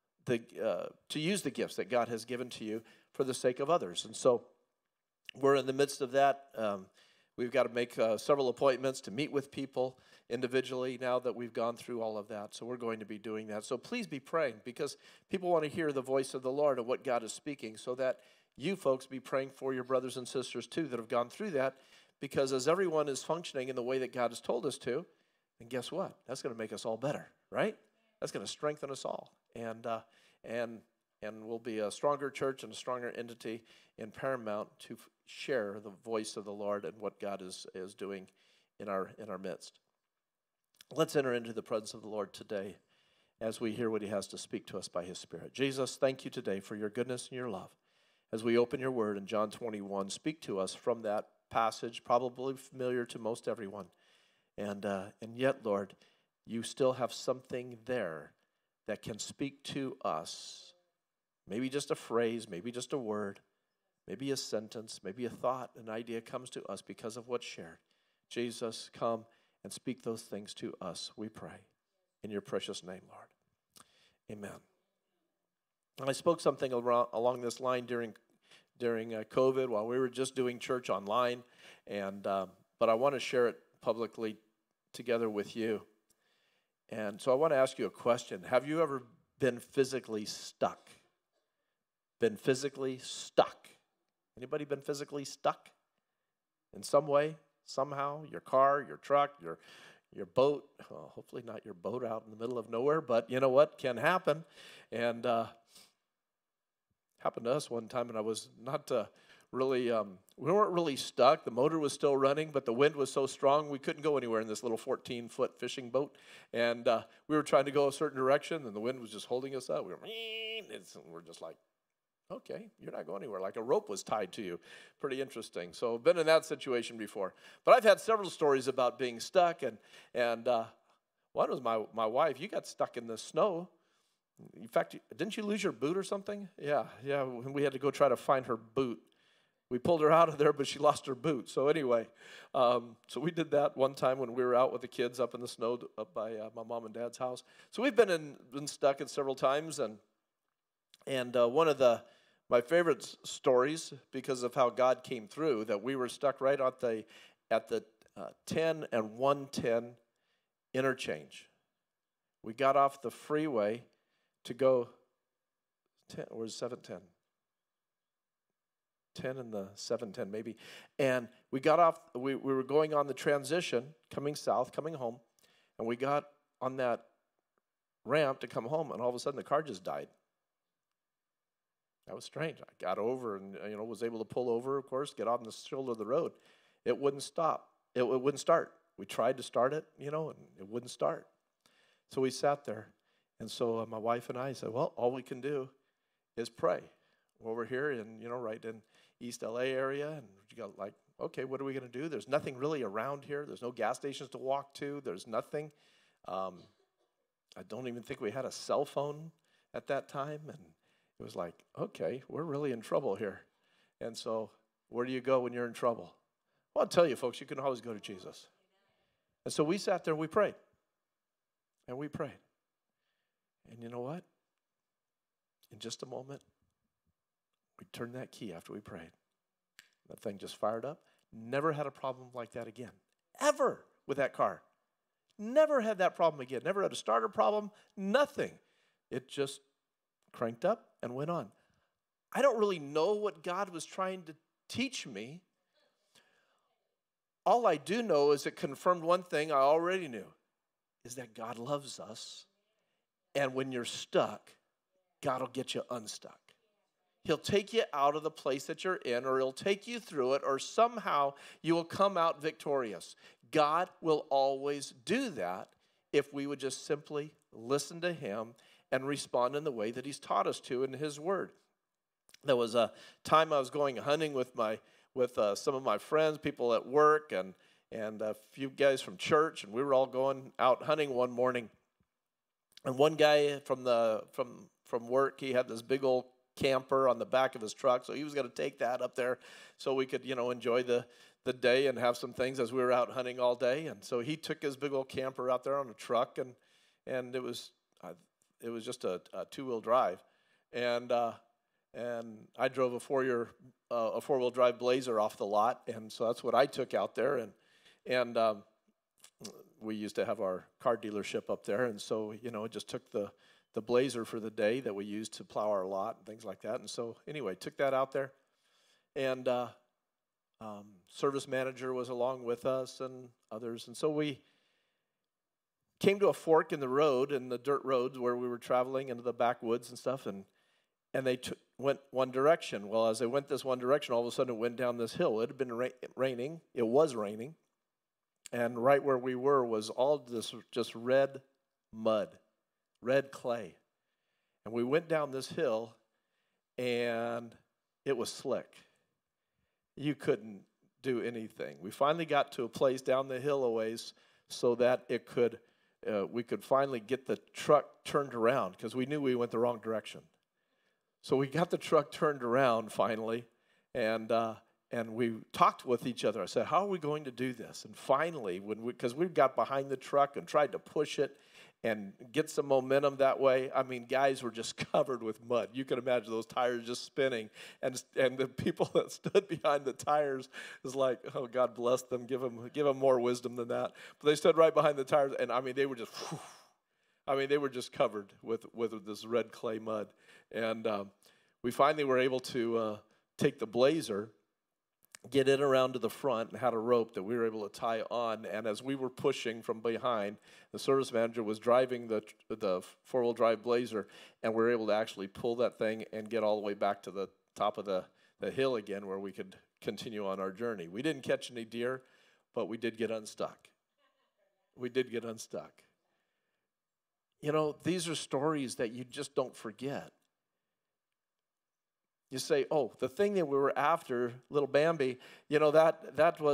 D: to use the gifts that God has given to you for the sake of others. And so we're in the midst of that. We've got to make several appointments to meet with people individually now that we've gone through all of that. So we're going to be doing that. So please be praying, because people want to hear the voice of the Lord and what God is speaking, so that you folks be praying for your brothers and sisters too that have gone through that, because as everyone is functioning in the way that God has told us to, and guess what? That's going to make us all better, right? That's going to strengthen us all. And we'll be a stronger church and a stronger entity in Paramount to share the voice of the Lord and what God is doing in our midst. Let's enter into the presence of the Lord today as we hear what he has to speak to us by his Spirit. Jesus, thank you today for your goodness and your love. As we open your word in John 21, speak to us from that passage, probably familiar to most everyone. And yet, Lord, you still have something there that can speak to us. Maybe just a phrase, maybe just a word, maybe a sentence, maybe a thought, an idea comes to us because of what's shared. Jesus, come and speak those things to us, we pray. In your precious name, Lord. Amen. I spoke something along this line during COVID while we were just doing church online, but I want to share it publicly together with you. And so I want to ask you a question. Have you ever been physically stuck? Been physically stuck? Anybody been physically stuck in some way, somehow? Your car, your truck, your boat. Well, hopefully not your boat out in the middle of nowhere, but you know what? Can happen. And happened to us one time, and I was not really, we weren't really stuck. The motor was still running, but the wind was so strong we couldn't go anywhere in this little 14-foot fishing boat. And we were trying to go a certain direction, and the wind was just holding us up. We we're just like, okay, you're not going anywhere. Like a rope was tied to you. Pretty interesting. So I've been in that situation before. But I've had several stories about being stuck, and one was my wife. You got stuck in the snow. In fact, didn't you lose your boot or something? Yeah, we had to go try to find her boot. We pulled her out of there, but she lost her boot. So anyway, so we did that one time when we were out with the kids up in the snow up by my mom and dad's house. So we've been stuck in several times, and one of my favorite stories, because of how God came through, that we were stuck right at the 10 and 110 interchange. We got off the freeway to go 10 or 710. 10 and the 710 maybe. And we got off, we were going on the transition, coming south, coming home, and we got on that ramp to come home, and all of a sudden the car just died. That was strange. I got over and was able to pull over, of course, get on the shoulder of the road. It wouldn't stop. It wouldn't start. We tried to start it, and it wouldn't start. So we sat there, and so my wife and I said, well, all we can do is pray. We're over here right in East LA area, and you got like, okay, what are we going to do? There's nothing really around here. There's no gas stations to walk to. There's nothing. I don't even think we had a cell phone at that time, and it was like, okay, we're really in trouble here. And so where do you go when you're in trouble? Well, I'll tell you, folks, you can always go to Jesus. And so we sat there and we prayed. And we prayed. And you know what? In just a moment, we turned that key after we prayed. That thing just fired up. Never had a problem like that again. Ever with that car. Never had that problem again. Never had a starter problem. Nothing. It just cranked up and went on. I don't really know what God was trying to teach me. All I do know is it confirmed one thing I already knew, is that God loves us. And when you're stuck, God will get you unstuck. He'll take you out of the place that you're in, or he'll take you through it, or somehow you will come out victorious. God will always do that if we would just simply listen to him and respond in the way that he's taught us to in his word. There was a time I was going hunting with some of my friends, people at work, and a few guys from church, and we were all going out hunting one morning. And one guy from work, he had this big old camper on the back of his truck, so he was going to take that up there so we could, enjoy the day and have some things as we were out hunting all day. And so he took his big old camper out there on a truck, and it was just a two-wheel drive, and I drove a four-wheel drive Blazer off the lot, and so that's what I took out there, and we used to have our car dealership up there, and so it just took the Blazer for the day that we used to plow our lot and things like that. And so anyway, took that out there, and service manager was along with us and others, and so we came to a fork in the road, in the dirt roads where we were traveling into the backwoods and stuff, and they went one direction. Well, as they went this one direction, all of a sudden it went down this hill. It had been raining. It was raining. And right where we were was all this just red mud, red clay. And we went down this hill, and it was slick. You couldn't do anything. We finally got to a place down the hill a ways so that we could finally get the truck turned around, because we knew we went the wrong direction. So we got the truck turned around finally, and we talked with each other. I said, how are we going to do this? And finally, because we got behind the truck and tried to push it and get some momentum that way, I mean, guys were just covered with mud. You can imagine those tires just spinning, and the people that stood behind the tires was like, oh, God bless them, give them more wisdom than that. But they stood right behind the tires, and I mean, they were just, they were just covered with this red clay mud. And we finally were able to take the Blazer, get it around to the front, and had a rope that we were able to tie on. And as we were pushing from behind, the service manager was driving the four-wheel drive Blazer, and we were able to actually pull that thing and get all the way back to the top of the the hill again where we could continue on our journey. We didn't catch any deer, but we did get unstuck. We did get unstuck. You know, these are stories that you just don't forget. You say, oh, the thing that we were after, little Bambi, you know, that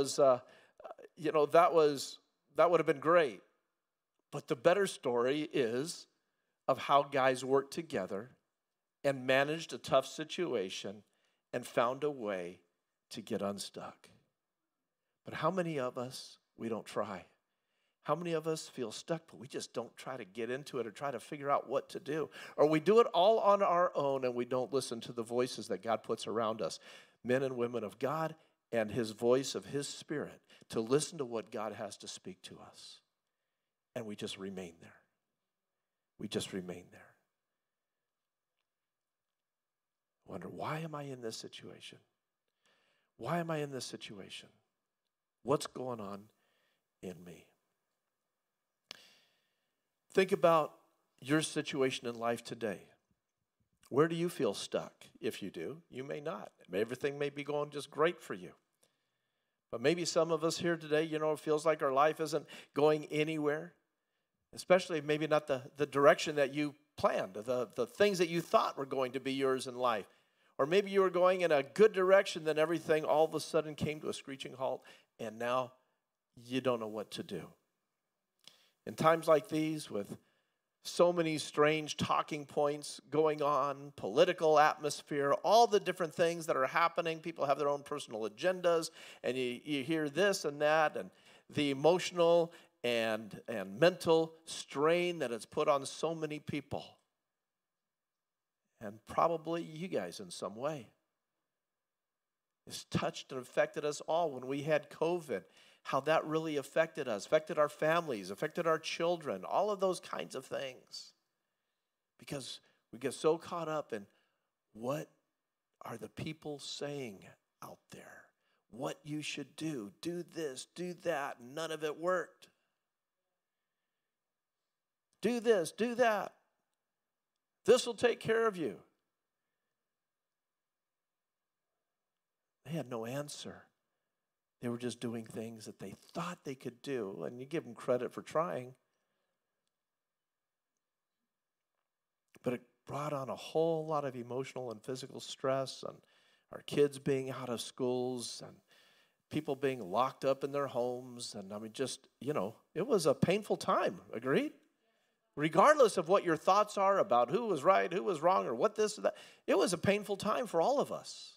D: would have been great. But the better story is of how guys worked together and managed a tough situation and found a way to get unstuck. But how many of us, we don't try? How many of us feel stuck, but we just don't try to get into it or try to figure out what to do? Or we do it all on our own and we don't listen to the voices that God puts around us, men and women of God and his voice of his Spirit, to listen to what God has to speak to us. And we just remain there. We just remain there. Wonder, why am I in this situation? Why am I in this situation? What's going on in me? Think about your situation in life today. Where do you feel stuck? If you do, you may not. Everything may be going just great for you. But maybe some of us here today, you know, it feels like our life isn't going anywhere. Especially maybe not the direction that you planned, the things that you thought were going to be yours in life. Or maybe you were going in a good direction, then everything all of a sudden came to a screeching halt, and now you don't know what to do. In times like these, with so many strange talking points going on, political atmosphere, all the different things that are happening, people have their own personal agendas, and you hear this and that, and the emotional and mental strain that it's put on so many people. And probably you guys in some way. It's touched and affected us all when we had COVID, how that really affected us, affected our families, affected our children, all of those kinds of things. Because we get so caught up in what are the people saying out there? What you should do this, do that, none of it worked. Do this, do that. This will take care of you. They had no answer. They were just doing things that they thought they could do, and you give them credit for trying. But it brought on a whole lot of emotional and physical stress, and our kids being out of schools, and people being locked up in their homes. And I mean, just, you know, it was a painful time, agreed? Regardless of what your thoughts are about who was right, who was wrong, or what this or that, it was a painful time for all of us.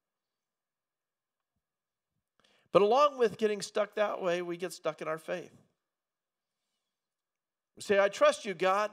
D: But along with getting stuck that way, we get stuck in our faith. We say, I trust you, God,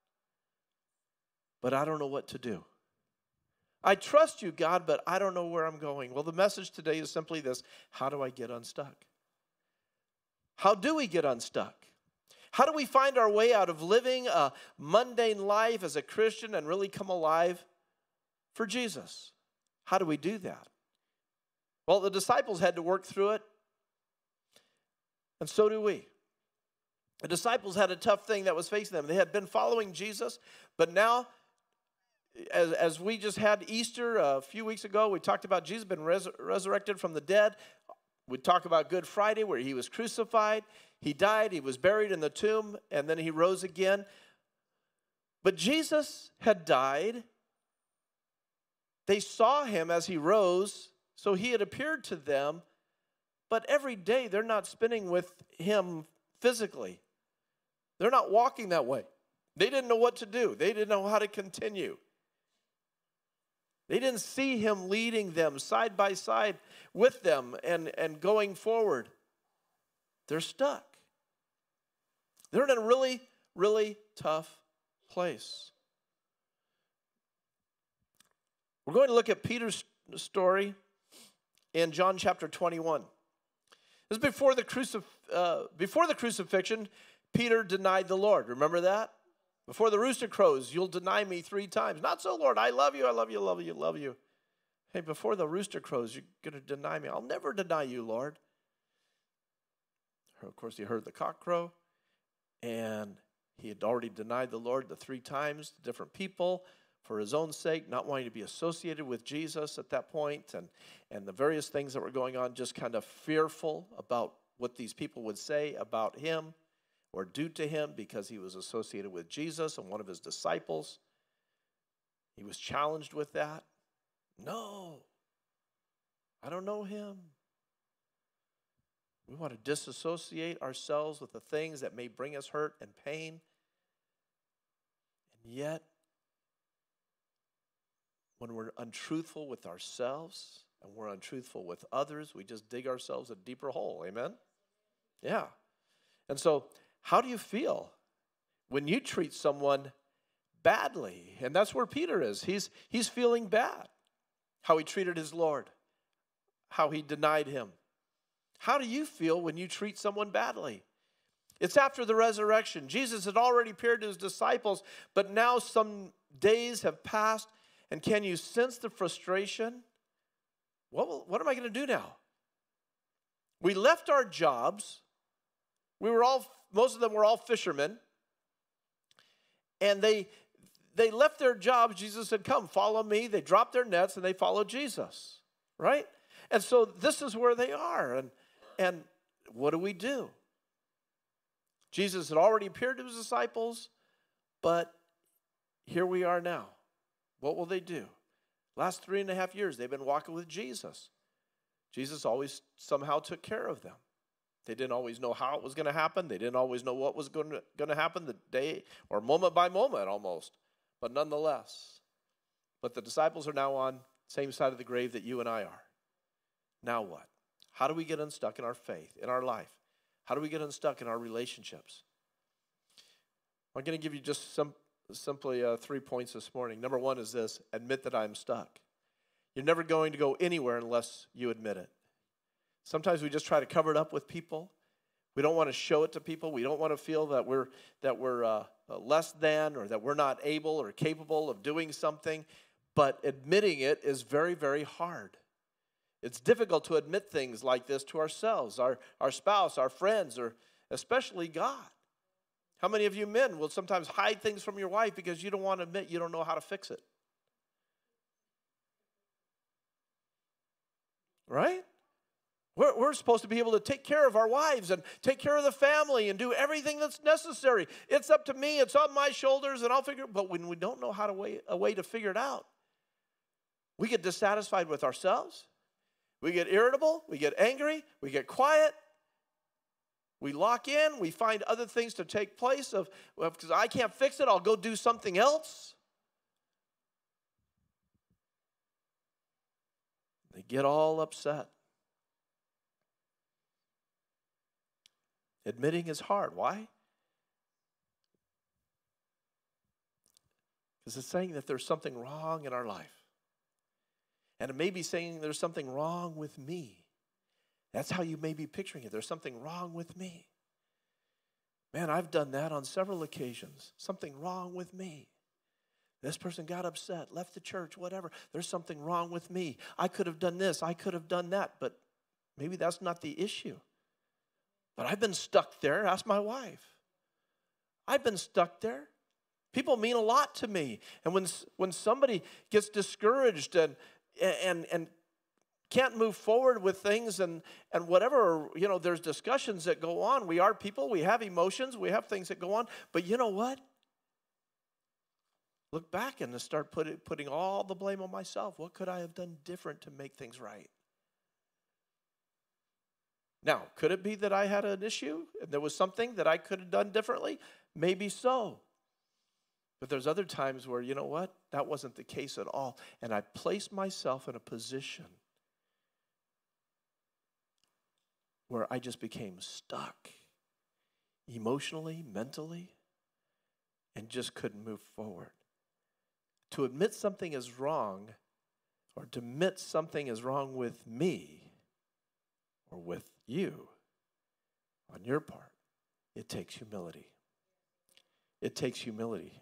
D: but I don't know what to do. I trust you, God, but I don't know where I'm going. Well, the message today is simply this: how do I get unstuck? How do we get unstuck? How do we find our way out of living a mundane life as a Christian and really come alive for Jesus? How do we do that? Well, the disciples had to work through it, and so do we. The disciples had a tough thing that was facing them. They had been following Jesus, but now, as we just had Easter a few weeks ago, we talked about Jesus being resurrected from the dead. We talk about Good Friday, where he was crucified. He died, he was buried in the tomb, and then he rose again. But Jesus had died. They saw him as he rose, so he had appeared to them. But every day, they're not spending with him physically. They're not walking that way. They didn't know what to do. They didn't know how to continue. They didn't see him leading them side by side with them and going forward. They're stuck. They're in a really, really tough place. We're going to look at Peter's story in John chapter 21. This is before the crucifixion. Peter denied the Lord. Remember that? Before the rooster crows, you'll deny me 3 times. Not so, Lord. I love you. I love you. Love you. Love you. Hey, before the rooster crows, you're going to deny me. I'll never deny you, Lord. Of course, he heard the cock crow, and he had already denied the Lord the 3 times to different people for his own sake, not wanting to be associated with Jesus at that point, and the various things that were going on, just kind of fearful about what these people would say about him or do to him because he was associated with Jesus and one of his disciples. He was challenged with that. No, I don't know him. We want to disassociate ourselves with the things that may bring us hurt and pain. And yet, when we're untruthful with ourselves and we're untruthful with others, we just dig ourselves a deeper hole. Amen? Yeah. And so, how do you feel when you treat someone badly? And that's where Peter is. He's feeling bad. How he treated his Lord. How he denied him. How do you feel when you treat someone badly? It's after the resurrection. Jesus had already appeared to his disciples, but now some days have passed. And can you sense the frustration? What am I going to do now? We left our jobs. Most of them were all fishermen. And they left their jobs. Jesus said, come, follow me. They dropped their nets and they followed Jesus, right? And so this is where they are. And what do? Jesus had already appeared to his disciples, but here we are now. What will they do? Last 3.5 years, they've been walking with Jesus. Jesus always somehow took care of them. They didn't always know how it was going to happen. They didn't always know what was going to happen the day or moment by moment almost, but nonetheless. But the disciples are now on the same side of the grave that you and I are. Now what? How do we get unstuck in our faith, in our life? How do we get unstuck in our relationships? I'm going to give you just simply 3 points this morning. Number one is this: admit that I'm stuck. You're never going to go anywhere unless you admit it. Sometimes we just try to cover it up with people. We don't want to show it to people. We don't want to feel that we're less than, or that we're not able or capable of doing something. But admitting it is very, very hard. It's difficult to admit things like this to ourselves, our spouse, our friends, or especially God. How many of you men will sometimes hide things from your wife because you don't want to admit you don't know how to fix it? Right? We're supposed to be able to take care of our wives and take care of the family and do everything that's necessary. It's up to me. It's on my shoulders, and I'll figure it. But when we don't know how to a way to figure it out, we get dissatisfied with ourselves. We get irritable. We get angry. We get quiet. We lock in. We find other things to take place of, well, because I can't fix it, I'll go do something else. They get all upset. Admitting is hard. Why? Because it's saying that there's something wrong in our life. And it may be saying there's something wrong with me. That's how you may be picturing it. There's something wrong with me. Man, I've done that on several occasions. Something wrong with me. This person got upset, left the church, whatever. There's something wrong with me. I could have done this. I could have done that. But maybe that's not the issue. But I've been stuck there. Ask my wife. I've been stuck there. People mean a lot to me. And when somebody gets discouraged and can't move forward with things and whatever, there's discussions that go on. We are people. We have emotions. We have things that go on. But you know what? Look back and start putting all the blame on myself. What could I have done different to make things right? Now, could it be that I had an issue and there was something that I could have done differently? Maybe so. But there's other times where, you know what? That wasn't the case at all. And I placed myself in a position where I just became stuck emotionally, mentally, and just couldn't move forward. To admit something is wrong, or to admit something is wrong with me or with you on your part, it takes humility. It takes humility.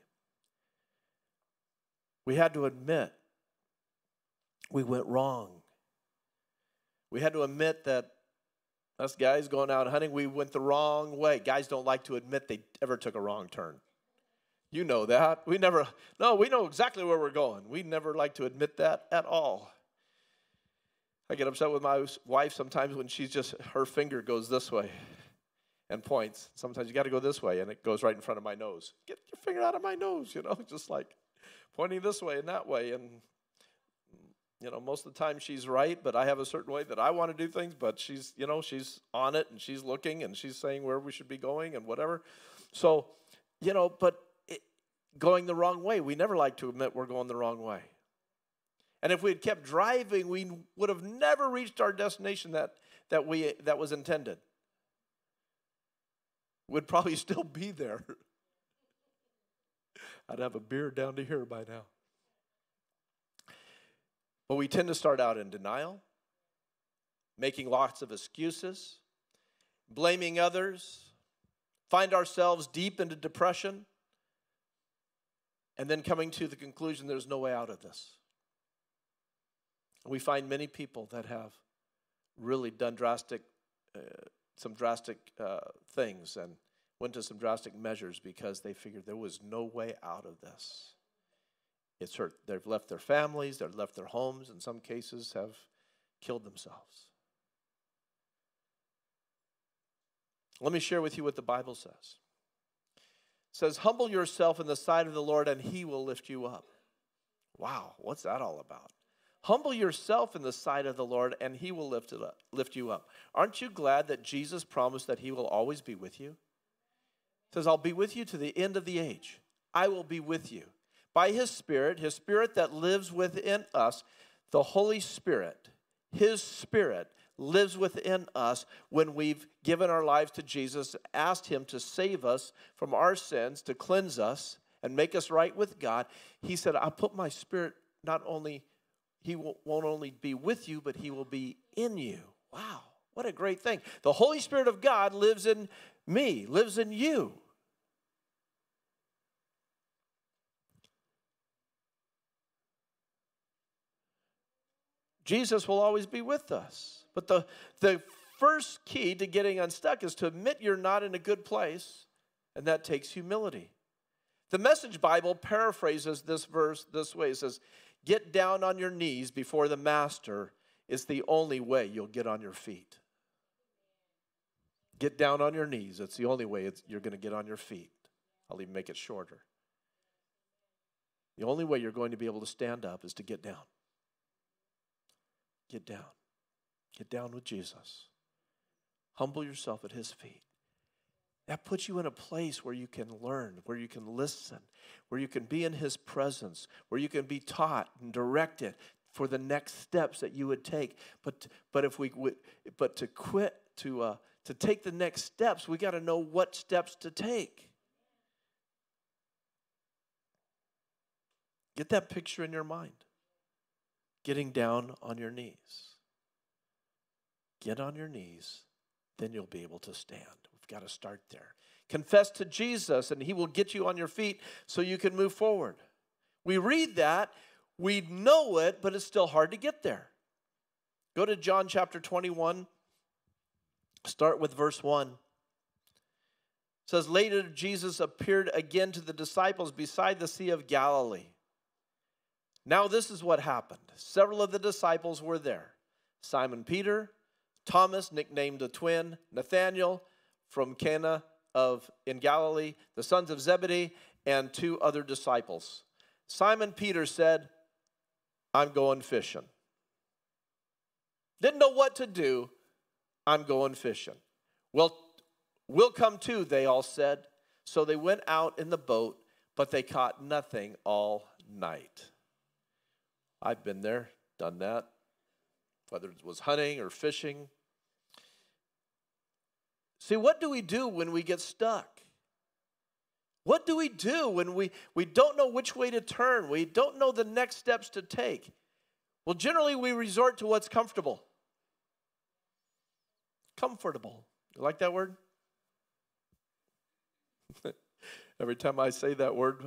D: We had to admit we went wrong. We had to admit that us guys going out hunting, we went the wrong way. Guys don't like to admit they ever took a wrong turn. You know that. We know exactly where we're going. We never like to admit that at all. I get upset with my wife sometimes when her finger goes this way and points. Sometimes you got to go this way, and it goes right in front of my nose. Get your finger out of my nose, just like pointing this way and that way. And, most of the time she's right, but I have a certain way that I want to do things, but she's on it, and she's looking, and she's saying where we should be going and whatever. So, going the wrong way. We never like to admit we're going the wrong way. And if we had kept driving, we would have never reached our destination that was intended. We'd probably still be there. I'd have a beer down to here by now. But we tend to start out in denial, making lots of excuses, blaming others, find ourselves deep into depression, and then coming to the conclusion there's no way out of this. We find many people that have really done some drastic things and went to some drastic measures because they figured there was no way out of this. It's hurt. They've left their families, they've left their homes, in some cases have killed themselves. Let me share with you what the Bible says. It says, humble yourself in the sight of the Lord, and he will lift you up. Wow, what's that all about? Humble yourself in the sight of the Lord, and he will lift you up. Aren't you glad that Jesus promised that he will always be with you? It says, I'll be with you to the end of the age. I will be with you. By his Spirit that lives within us, the Holy Spirit, his Spirit lives within us when we've given our lives to Jesus, asked him to save us from our sins, to cleanse us and make us right with God. He said, I'll put my Spirit he won't only be with you, but he will be in you. Wow, what a great thing. The Holy Spirit of God lives in me, lives in you. Jesus will always be with us. But the first key to getting unstuck is to admit you're not in a good place, and that takes humility. The Message Bible paraphrases this verse this way. It says, get down on your knees before the Master is the only way you'll get on your feet. Get down on your knees. It's the only way you're going to get on your feet. I'll even make it shorter. The only way you're going to be able to stand up is to get down. Get down. Get down with Jesus. Humble yourself at his feet. That puts you in a place where you can learn, where you can listen, where you can be in his presence, where you can be taught and directed for the next steps that you would take. But to take the next steps, we got to know what steps to take. Get that picture in your mind. Getting down on your knees. Get on your knees, then you'll be able to stand. We've got to start there. Confess to Jesus, and he will get you on your feet so you can move forward. We read that, we know it, but it's still hard to get there. Go to John chapter 21. Start with verse 1. It says, later Jesus appeared again to the disciples beside the Sea of Galilee. Now this is what happened. Several of the disciples were there. Simon Peter, Thomas, nicknamed the twin, Nathanael from Cana in Galilee, the sons of Zebedee, and 2 other disciples. Simon Peter said, I'm going fishing. Didn't know what to do. I'm going fishing. Well, we'll come too, they all said. So they went out in the boat, but they caught nothing all night. I've been there, done that, whether it was hunting or fishing. See, what do we do when we get stuck? What do we do when we don't know which way to turn? We don't know the next steps to take. Well, generally we resort to what's comfortable. Comfortable. You like that word? Every time I say that word,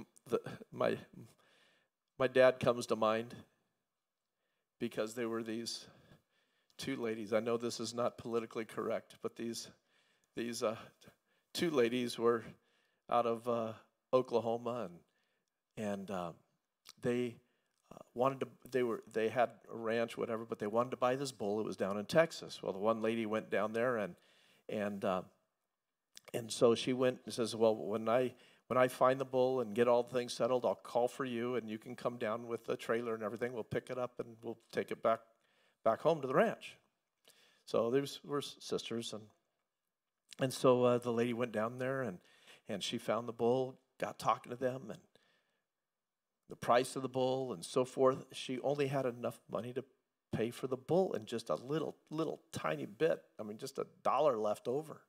D: my dad comes to mind because they were these 2 ladies. I know this is not politically correct, but these 2 ladies were out of Oklahoma, and they wanted to. They had a ranch, whatever, but they wanted to buy this bull. It was down in Texas. Well, the one lady went down there, and so she went and says, "Well, when I find the bull and get all the things settled, I'll call for you, and you can come down with the trailer and everything. We'll pick it up and we'll take it back home to the ranch." So we're sisters, and so the lady went down there and she found the bull, got talking to them, and the price of the bull and so forth. She only had enough money to pay for the bull and just a little tiny bit. I mean, just $1 left over.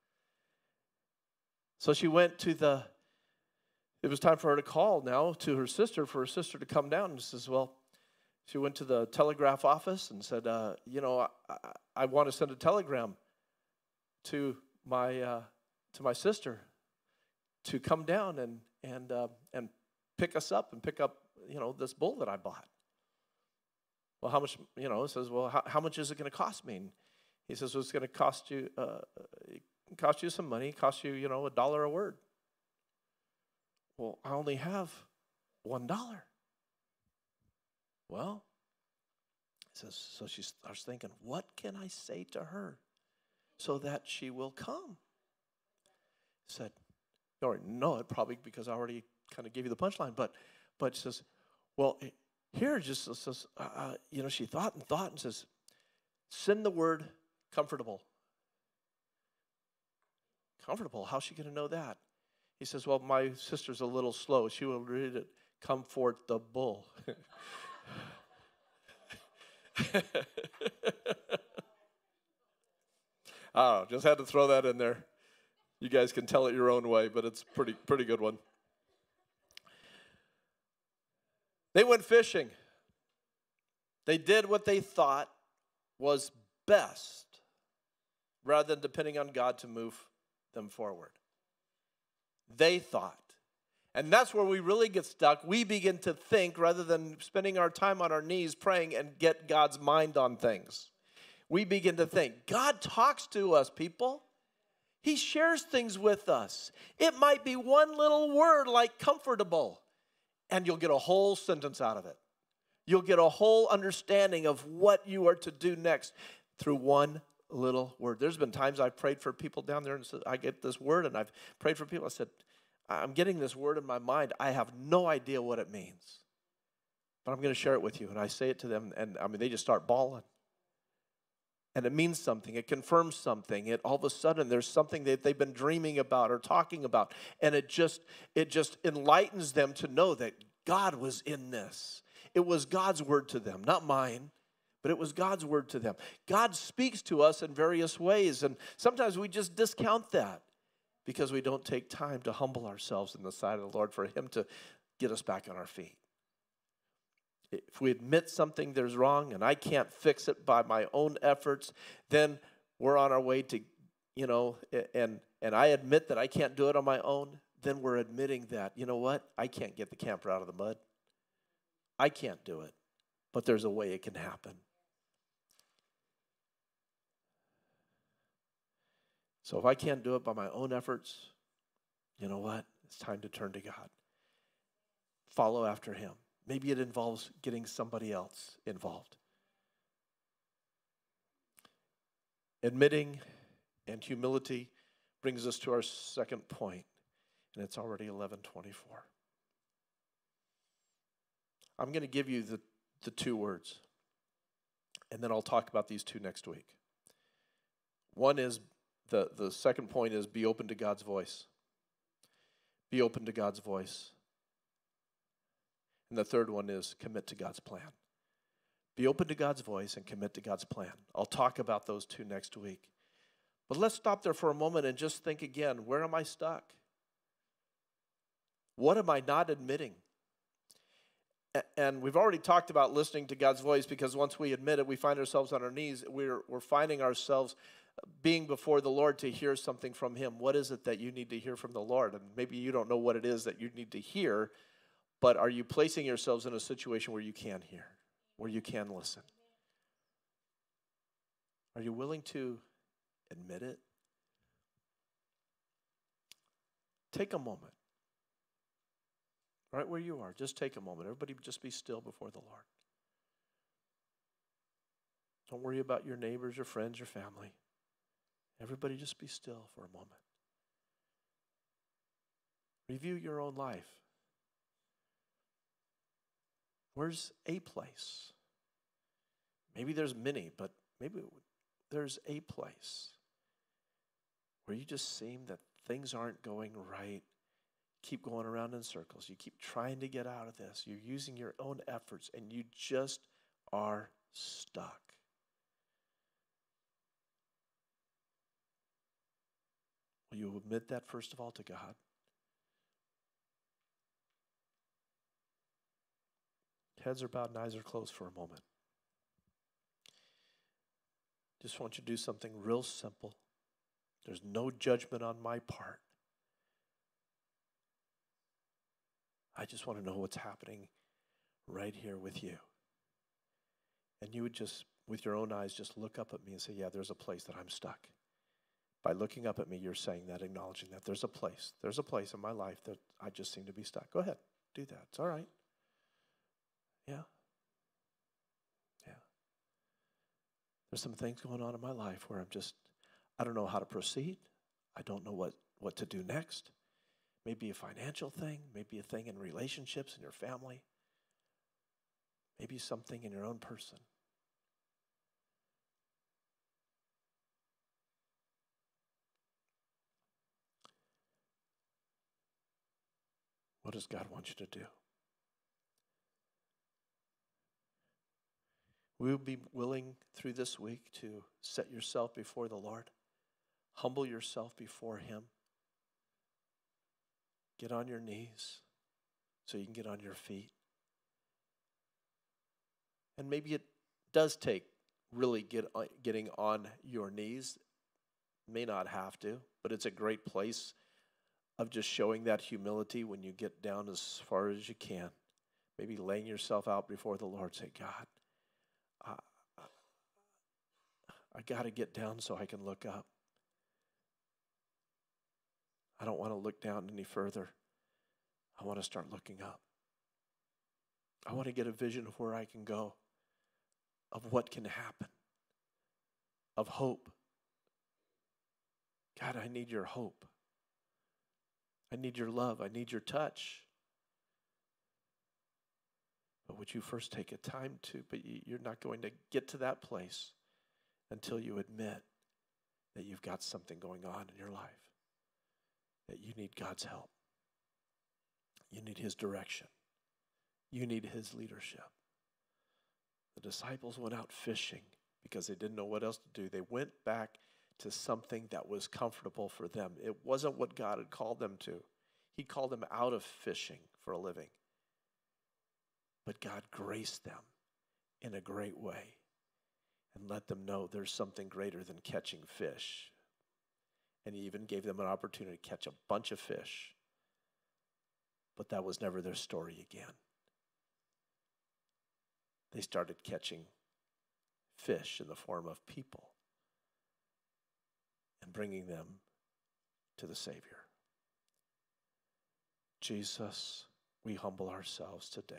D: So she went to it was time for her to call now to her sister, for her sister to come down, and says, well, she went to the telegraph office and said, I want to send a telegram to my sister to come down and pick us up and pick up, this bull that I bought. Well, how much, it says, well, how much is it going to cost me? And he says, well, it's going to cost you some money, cost you, $1 a word. Well, I only have $1. Well, he says, so she starts thinking, what can I say to her so that she will come? He said, you already know it probably because I already kind of gave you the punchline, but she says, well, here just says, she thought and says, send the word comfortable. Comfortable, how's she going to know that? He says, well, my sister's a little slow. She will read it, comfort the bull. Oh, just had to throw that in there. You guys can tell it your own way, but it's pretty good one. They went fishing. They did what they thought was best rather than depending on God to move them forward. They thought. And that's where we really get stuck. We begin to think rather than spending our time on our knees praying and get God's mind on things. We begin to think. God talks to us, people. He shares things with us. It might be one little word like comfortable, and you'll get a whole sentence out of it. You'll get a whole understanding of what you are to do next through one little word. There's been times I've prayed for people down there and said, I get this word, and I've prayed for people. I said, I'm getting this word in my mind. I have no idea what it means, but I'm going to share it with you. And I say it to them, and they just start bawling. And it means something. It confirms something. All of a sudden, there's something that they've been dreaming about or talking about, and it just enlightens them to know that God was in this. It was God's word to them, not mine. But it was God's word to them. God speaks to us in various ways, and sometimes we just discount that because we don't take time to humble ourselves in the sight of the Lord for Him to get us back on our feet. If we admit something there's wrong and I can't fix it by my own efforts, then we're on our way to, and I admit that I can't do it on my own, then we're admitting that, you know what, I can't get the camper out of the mud. I can't do it, but there's a way it can happen. So if I can't do it by my own efforts, you know what? It's time to turn to God. Follow after Him. Maybe it involves getting somebody else involved. Admitting and humility brings us to our second point, and it's already 11:24. I'm going to give you the two words, and then I'll talk about these two next week. One is, the second point is be open to God's voice. Be open to God's voice. And the third one is commit to God's plan. Be open to God's voice and commit to God's plan. I'll talk about those two next week. But let's stop there for a moment and just think again, where am I stuck? What am I not admitting? And we've already talked about listening to God's voice, because once we admit it, we find ourselves on our knees. We're finding ourselves being before the Lord to hear something from Him. What is it that you need to hear from the Lord? And maybe you don't know what it is that you need to hear, but are you placing yourselves in a situation where you can hear, where you can listen? Are you willing to admit it? Take a moment. Right where you are, just take a moment. Everybody just be still before the Lord. Don't worry about your neighbors, your friends, your family. Everybody just be still for a moment. Review your own life. Where's a place? Maybe there's many, but maybe there's a place where you just seem that things aren't going right. Keep going around in circles. You keep trying to get out of this. You're using your own efforts, and you just are stuck. Will you admit that, first of all, to God? Heads are bowed and eyes are closed for a moment. Just want you to do something real simple. There's no judgment on my part. I just want to know what's happening right here with you. And you would just, with your own eyes, just look up at me and say, yeah, there's a place that I'm stuck. By looking up at me, you're saying that, acknowledging that there's a place in my life that I just seem to be stuck. Go ahead, do that. It's all right. Yeah. There's some things going on in my life where I don't know how to proceed. I don't know what to do next. Maybe a financial thing, maybe a thing in relationships in your family, maybe something in your own person. What does God want you to do? Will you be willing through this week to set yourself before the Lord? Humble yourself before Him. Get on your knees so you can get on your feet. And maybe it does take really getting on your knees. May not have to, but it's a great place of just showing that humility when you get down as far as you can. Maybe laying yourself out before the Lord. Say, God, I got to get down so I can look up. I don't want to look down any further. I want to start looking up. I want to get a vision of where I can go, of what can happen, of hope. God, I need your hope. I need your love. I need your touch. But would you first take a time to, but you're not going to get to that place until you admit that you've got something going on in your life, that you need God's help. You need His direction. You need His leadership. The disciples went out fishing because they didn't know what else to do. They went back to something that was comfortable for them. It wasn't what God had called them to. He called them out of fishing for a living. But God graced them in a great way and let them know there's something greater than catching fish. And He even gave them an opportunity to catch a bunch of fish. But that was never their story again. They started catching fish in the form of people and bringing them to the Savior. Jesus, we humble ourselves today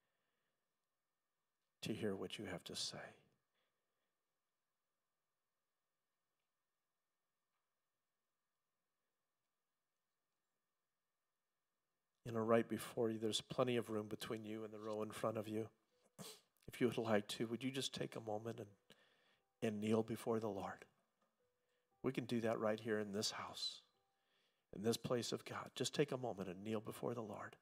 D: to hear what you have to say. Right before you, there's plenty of room between you and the row in front of you. If you would like to, would you just take a moment and kneel before the Lord? We can do that right here in this house, in this place of God. Just take a moment and kneel before the Lord.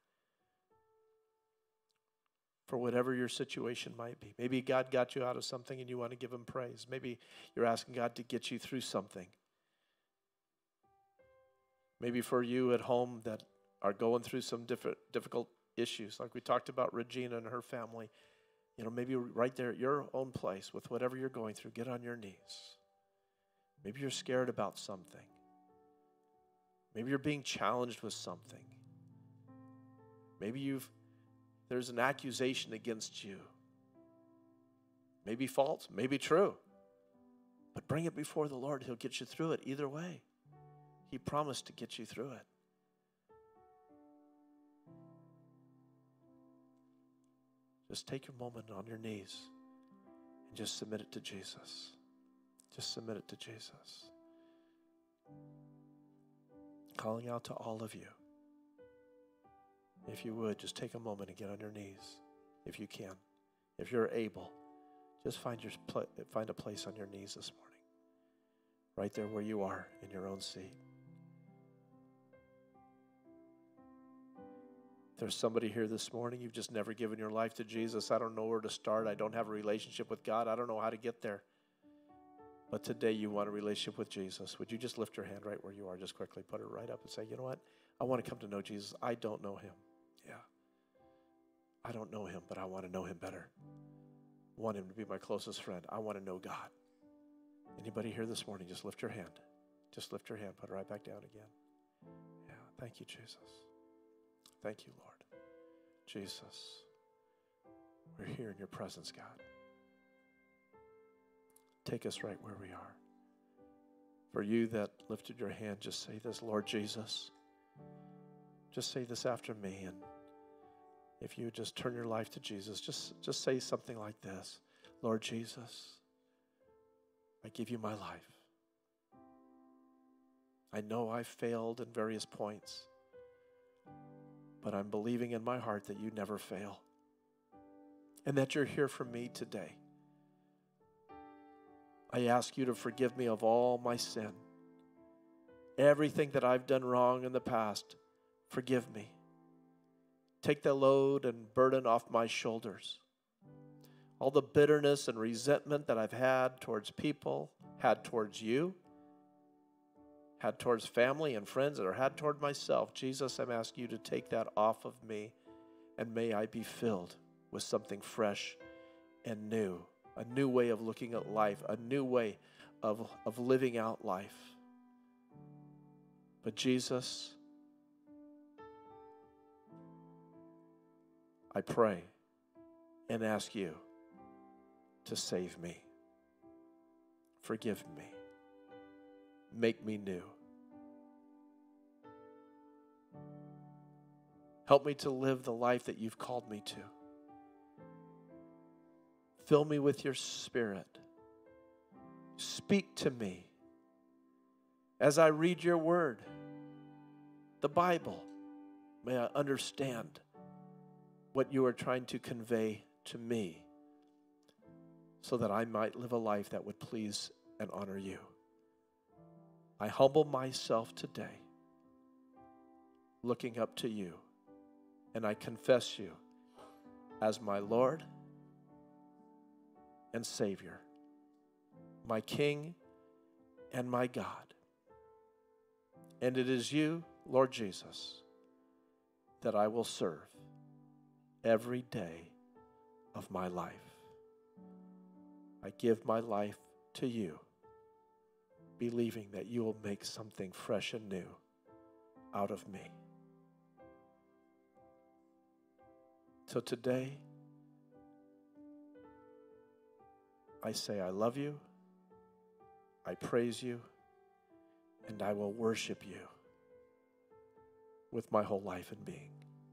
D: For whatever your situation might be. Maybe God got you out of something and you want to give Him praise. Maybe you're asking God to get you through something. Maybe for you at home that are going through some difficult issues, like we talked about Regina and her family. Maybe right there at your own place with whatever you're going through, get on your knees. Maybe you're scared about something. Maybe you're being challenged with something. Maybe there's an accusation against you. Maybe false, maybe true. But bring it before the Lord. He'll get you through it either way. He promised to get you through it. just take a moment on your knees and just submit it to Jesus. Just submit it to Jesus. Calling out to all of you. If you would, just take a moment and get on your knees, if you can. If you're able, just find a place on your knees this morning, right there where you are in your own seat. If there's somebody here this morning, you've just never given your life to Jesus. I don't know where to start. I don't have a relationship with God. I don't know how to get there. But today you want a relationship with Jesus. Would you just lift your hand right where you are, just quickly, put it right up and say, you know what? I want to come to know Jesus. I don't know him. Yeah. I don't know him, but I want to know him better. I want him to be my closest friend. I want to know God. Anybody here this morning, just lift your hand. Just lift your hand, put it right back down again. Yeah, thank you, Jesus. Thank you, Lord. Jesus, we're here in your presence, God. Take us right where we are. For you that lifted your hand, just say this, Lord Jesus. Just say this after me. And if you would just turn your life to Jesus, just say something like this. Lord Jesus, I give you my life. I know I've failed in various points, but I'm believing in my heart that you never fail and that you're here for me today. I ask you to forgive me of all my sin. Everything that I've done wrong in the past, forgive me. Take the load and burden off my shoulders. All the bitterness and resentment that I've had towards people, had towards you, had towards family and friends, or had toward myself. Jesus, I'm asking you to take that off of me, and may I be filled with something fresh and new, a new way of looking at life, a new way of living out life. But Jesus, I pray and ask you to save me. Forgive me. Make me new. Help me to live the life that you've called me to. Fill me with your Spirit. Speak to me as I read your word, the Bible. May I understand what you are trying to convey to me so that I might live a life that would please and honor you. I humble myself today, looking up to you, and I confess you as my Lord and Savior, my King and my God. And it is you, Lord Jesus, that I will serve every day of my life. I give my life to you, believing that you will make something fresh and new out of me. So today, I say I love you, I praise you, and I will worship you with my whole life and being.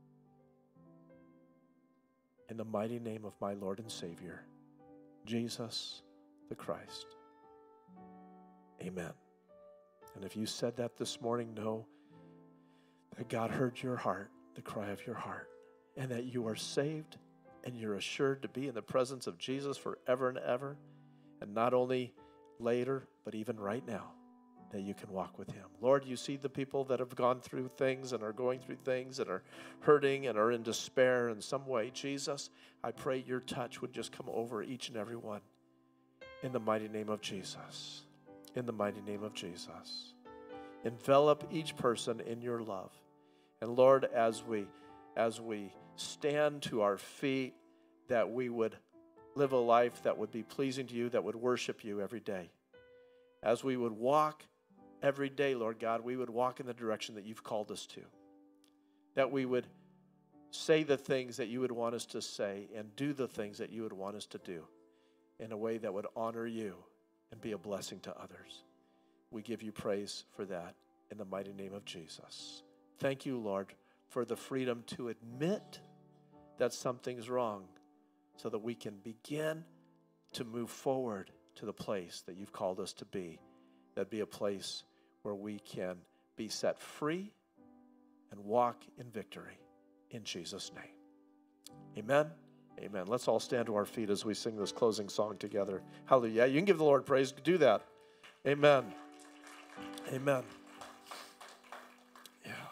D: In the mighty name of my Lord and Savior, Jesus the Christ. Amen. And if you said that this morning, know that God heard your heart, the cry of your heart, and that you are saved and you're assured to be in the presence of Jesus forever and ever, and not only later, but even right now, that you can walk with him. Lord, you see the people that have gone through things and are going through things and are hurting and are in despair in some way. Jesus, I pray your touch would just come over each and every one. In the mighty name of Jesus. In the mighty name of Jesus. Envelop each person in your love. And Lord, as we stand to our feet, that we would live a life that would be pleasing to you, that would worship you every day. As we would walk every day, Lord God, we would walk in the direction that you've called us to. That we would say the things that you would want us to say and do the things that you would want us to do in a way that would honor you and be a blessing to others. We give you praise for that in the mighty name of Jesus. Thank you, Lord, for the freedom to admit that something's wrong, so that we can begin to move forward to the place that you've called us to be. That'd be a place where we can be set free and walk in victory in Jesus' name. Amen. Amen. Let's all stand to our feet as we sing this closing song together. Hallelujah. You can give the Lord praise. Do that. Amen. Amen. Yeah.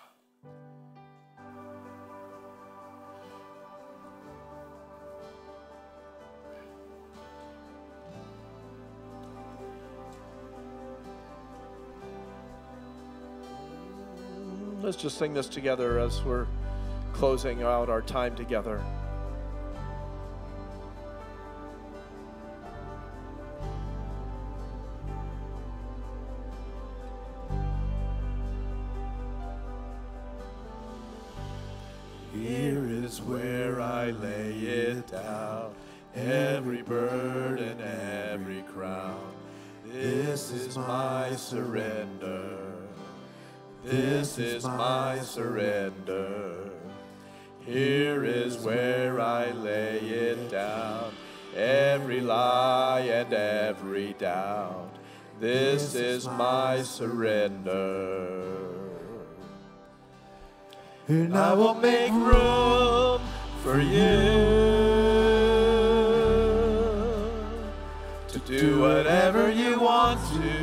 D: Let's just sing this together as we're closing out our time together. Here is where I lay it down, every burden, every crown. This is my surrender. This is my surrender. Here is where I lay it down, every lie and every doubt. This is my surrender. And I will make room for you to do whatever you want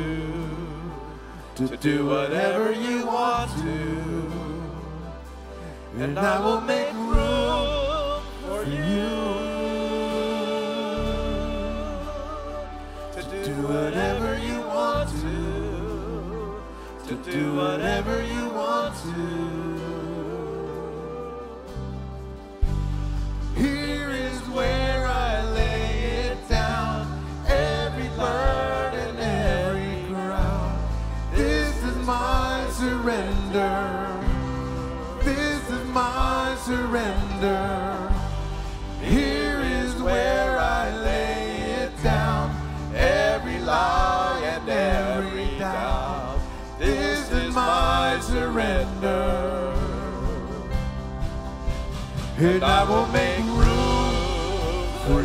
D: to do whatever you want to. And I will make room for you to do whatever you want to do whatever you want to. Here is where I lay it down, every burden, every crown. This is my surrender. This is my surrender. Here is where I lay it down, every lie and every doubt. This is my surrender. And I will make room for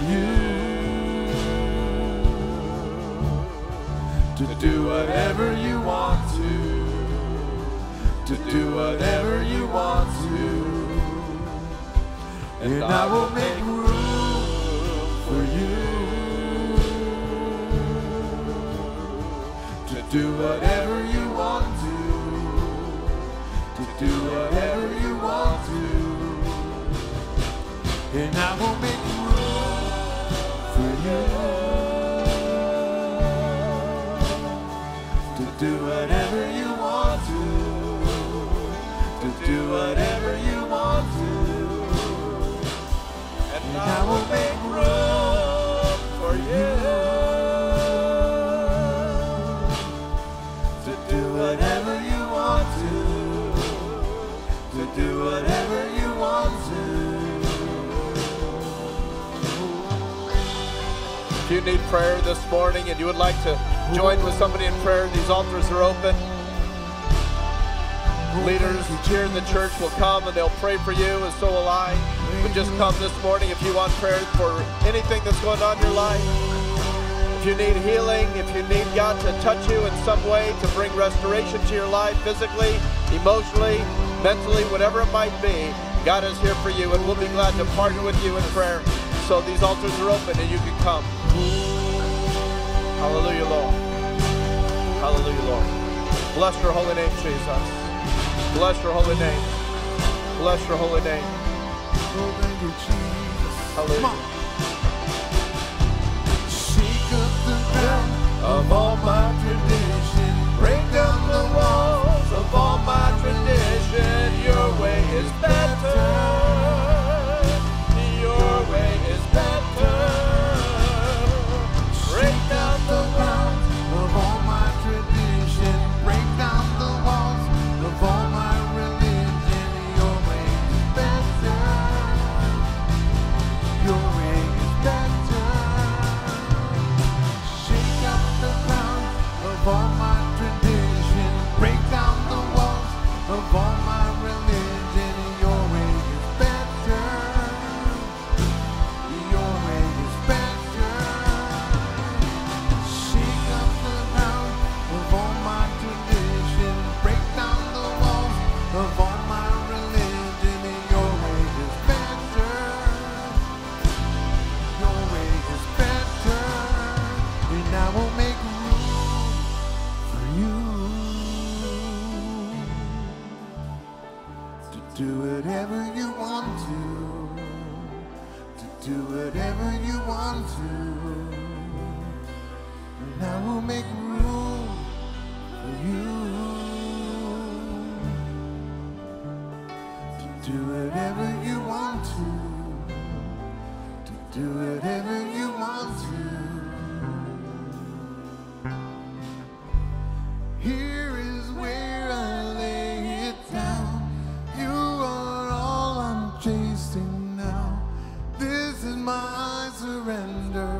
D: you to do whatever you want to do whatever you want to. And I will make room for you to do whatever you want to do whatever you want to. And I will make room for you to do whatever you want to do whatever you want to. And I will make room for you to do whatever you want to do whatever you want to. If you need prayer this morning and you would like to join with somebody in prayer, these altars are open. Leaders here in the church will come and they'll pray for you, and so will I. But just come this morning if you want prayer for anything that's going on in your life. If you need healing, if you need God to touch you in some way to bring restoration to your life, physically, emotionally, mentally, whatever it might be, God is here for you, and we'll be glad to partner with you in prayer. So these altars are open and you can come. Hallelujah, Lord. Hallelujah, Lord. Bless your holy name, Jesus. Bless your holy name. Bless your holy name. Hallelujah. Shake up the ground of all my tradition. Break down the walls of all my tradition. Your way is better. Your way is better. Break down the ground of all my tradition. Break down the walls of all my religion. Your way is better. Your way
B: do whatever you want to do whatever you want to. Here is where I lay it down. You are all I'm chasing now. This is my surrender.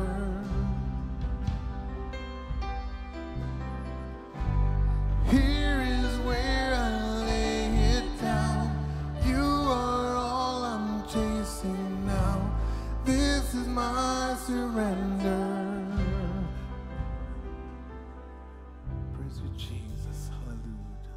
B: Here is where I lay it down. You are all I'm chasing now. This is my surrender. Praise you, Jesus. Hallelujah.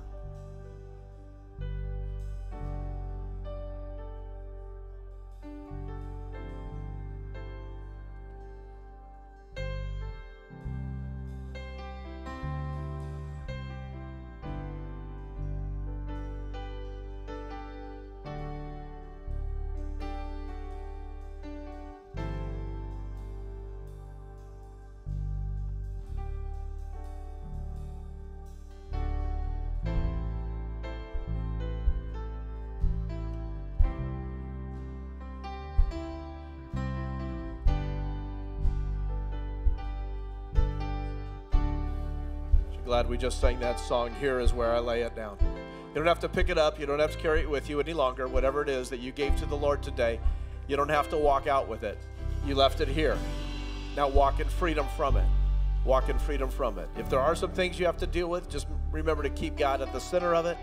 D: Glad we just sang that song. Here is where I lay it down. You don't have to pick it up. You don't have to carry it with you any longer. Whatever it is that you gave to the Lord today, you don't have to walk out with it. You left it here. Now walk in freedom from it. Walk in freedom from it. If there are some things you have to deal with, just remember to keep God at the center of it.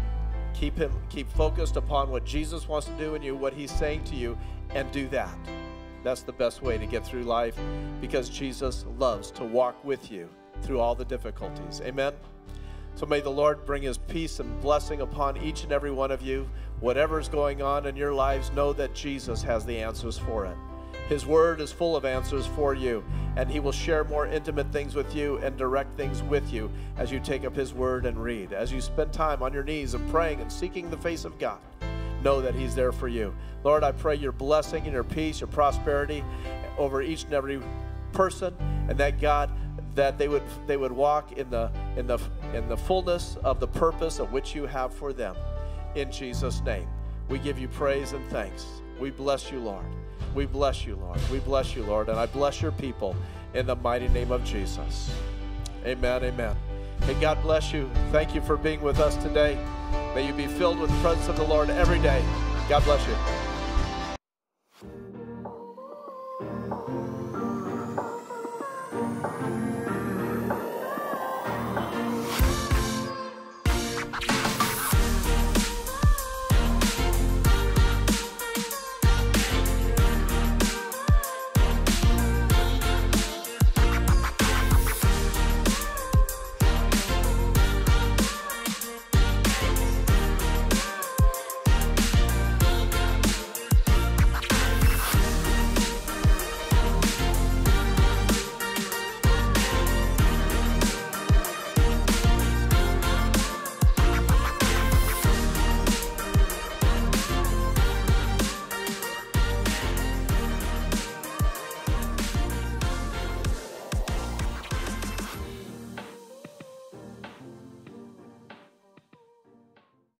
D: Keep focused upon what Jesus wants to do in you, what he's saying to you, and do that. That's the best way to get through life, because Jesus loves to walk with you through all the difficulties. Amen. So may the Lord bring his peace and blessing upon each and every one of you. Whatever's going on in your lives, know that Jesus has the answers for it. His word is full of answers for you, and he will share more intimate things with you and direct things with you as you take up his word and read. As you spend time on your knees and praying and seeking the face of God, know that he's there for you. Lord, I pray your blessing and your peace, your prosperity over each and every person, and that God, that they would walk in the fullness of the purpose of which you have for them. In Jesus' name, we give you praise and thanks. We bless you, Lord. We bless you, Lord. We bless you, Lord. And I bless your people in the mighty name of Jesus. Amen, amen. Hey, God bless you. Thank you for being with us today. May you be filled with the presence of the Lord every day. God bless you.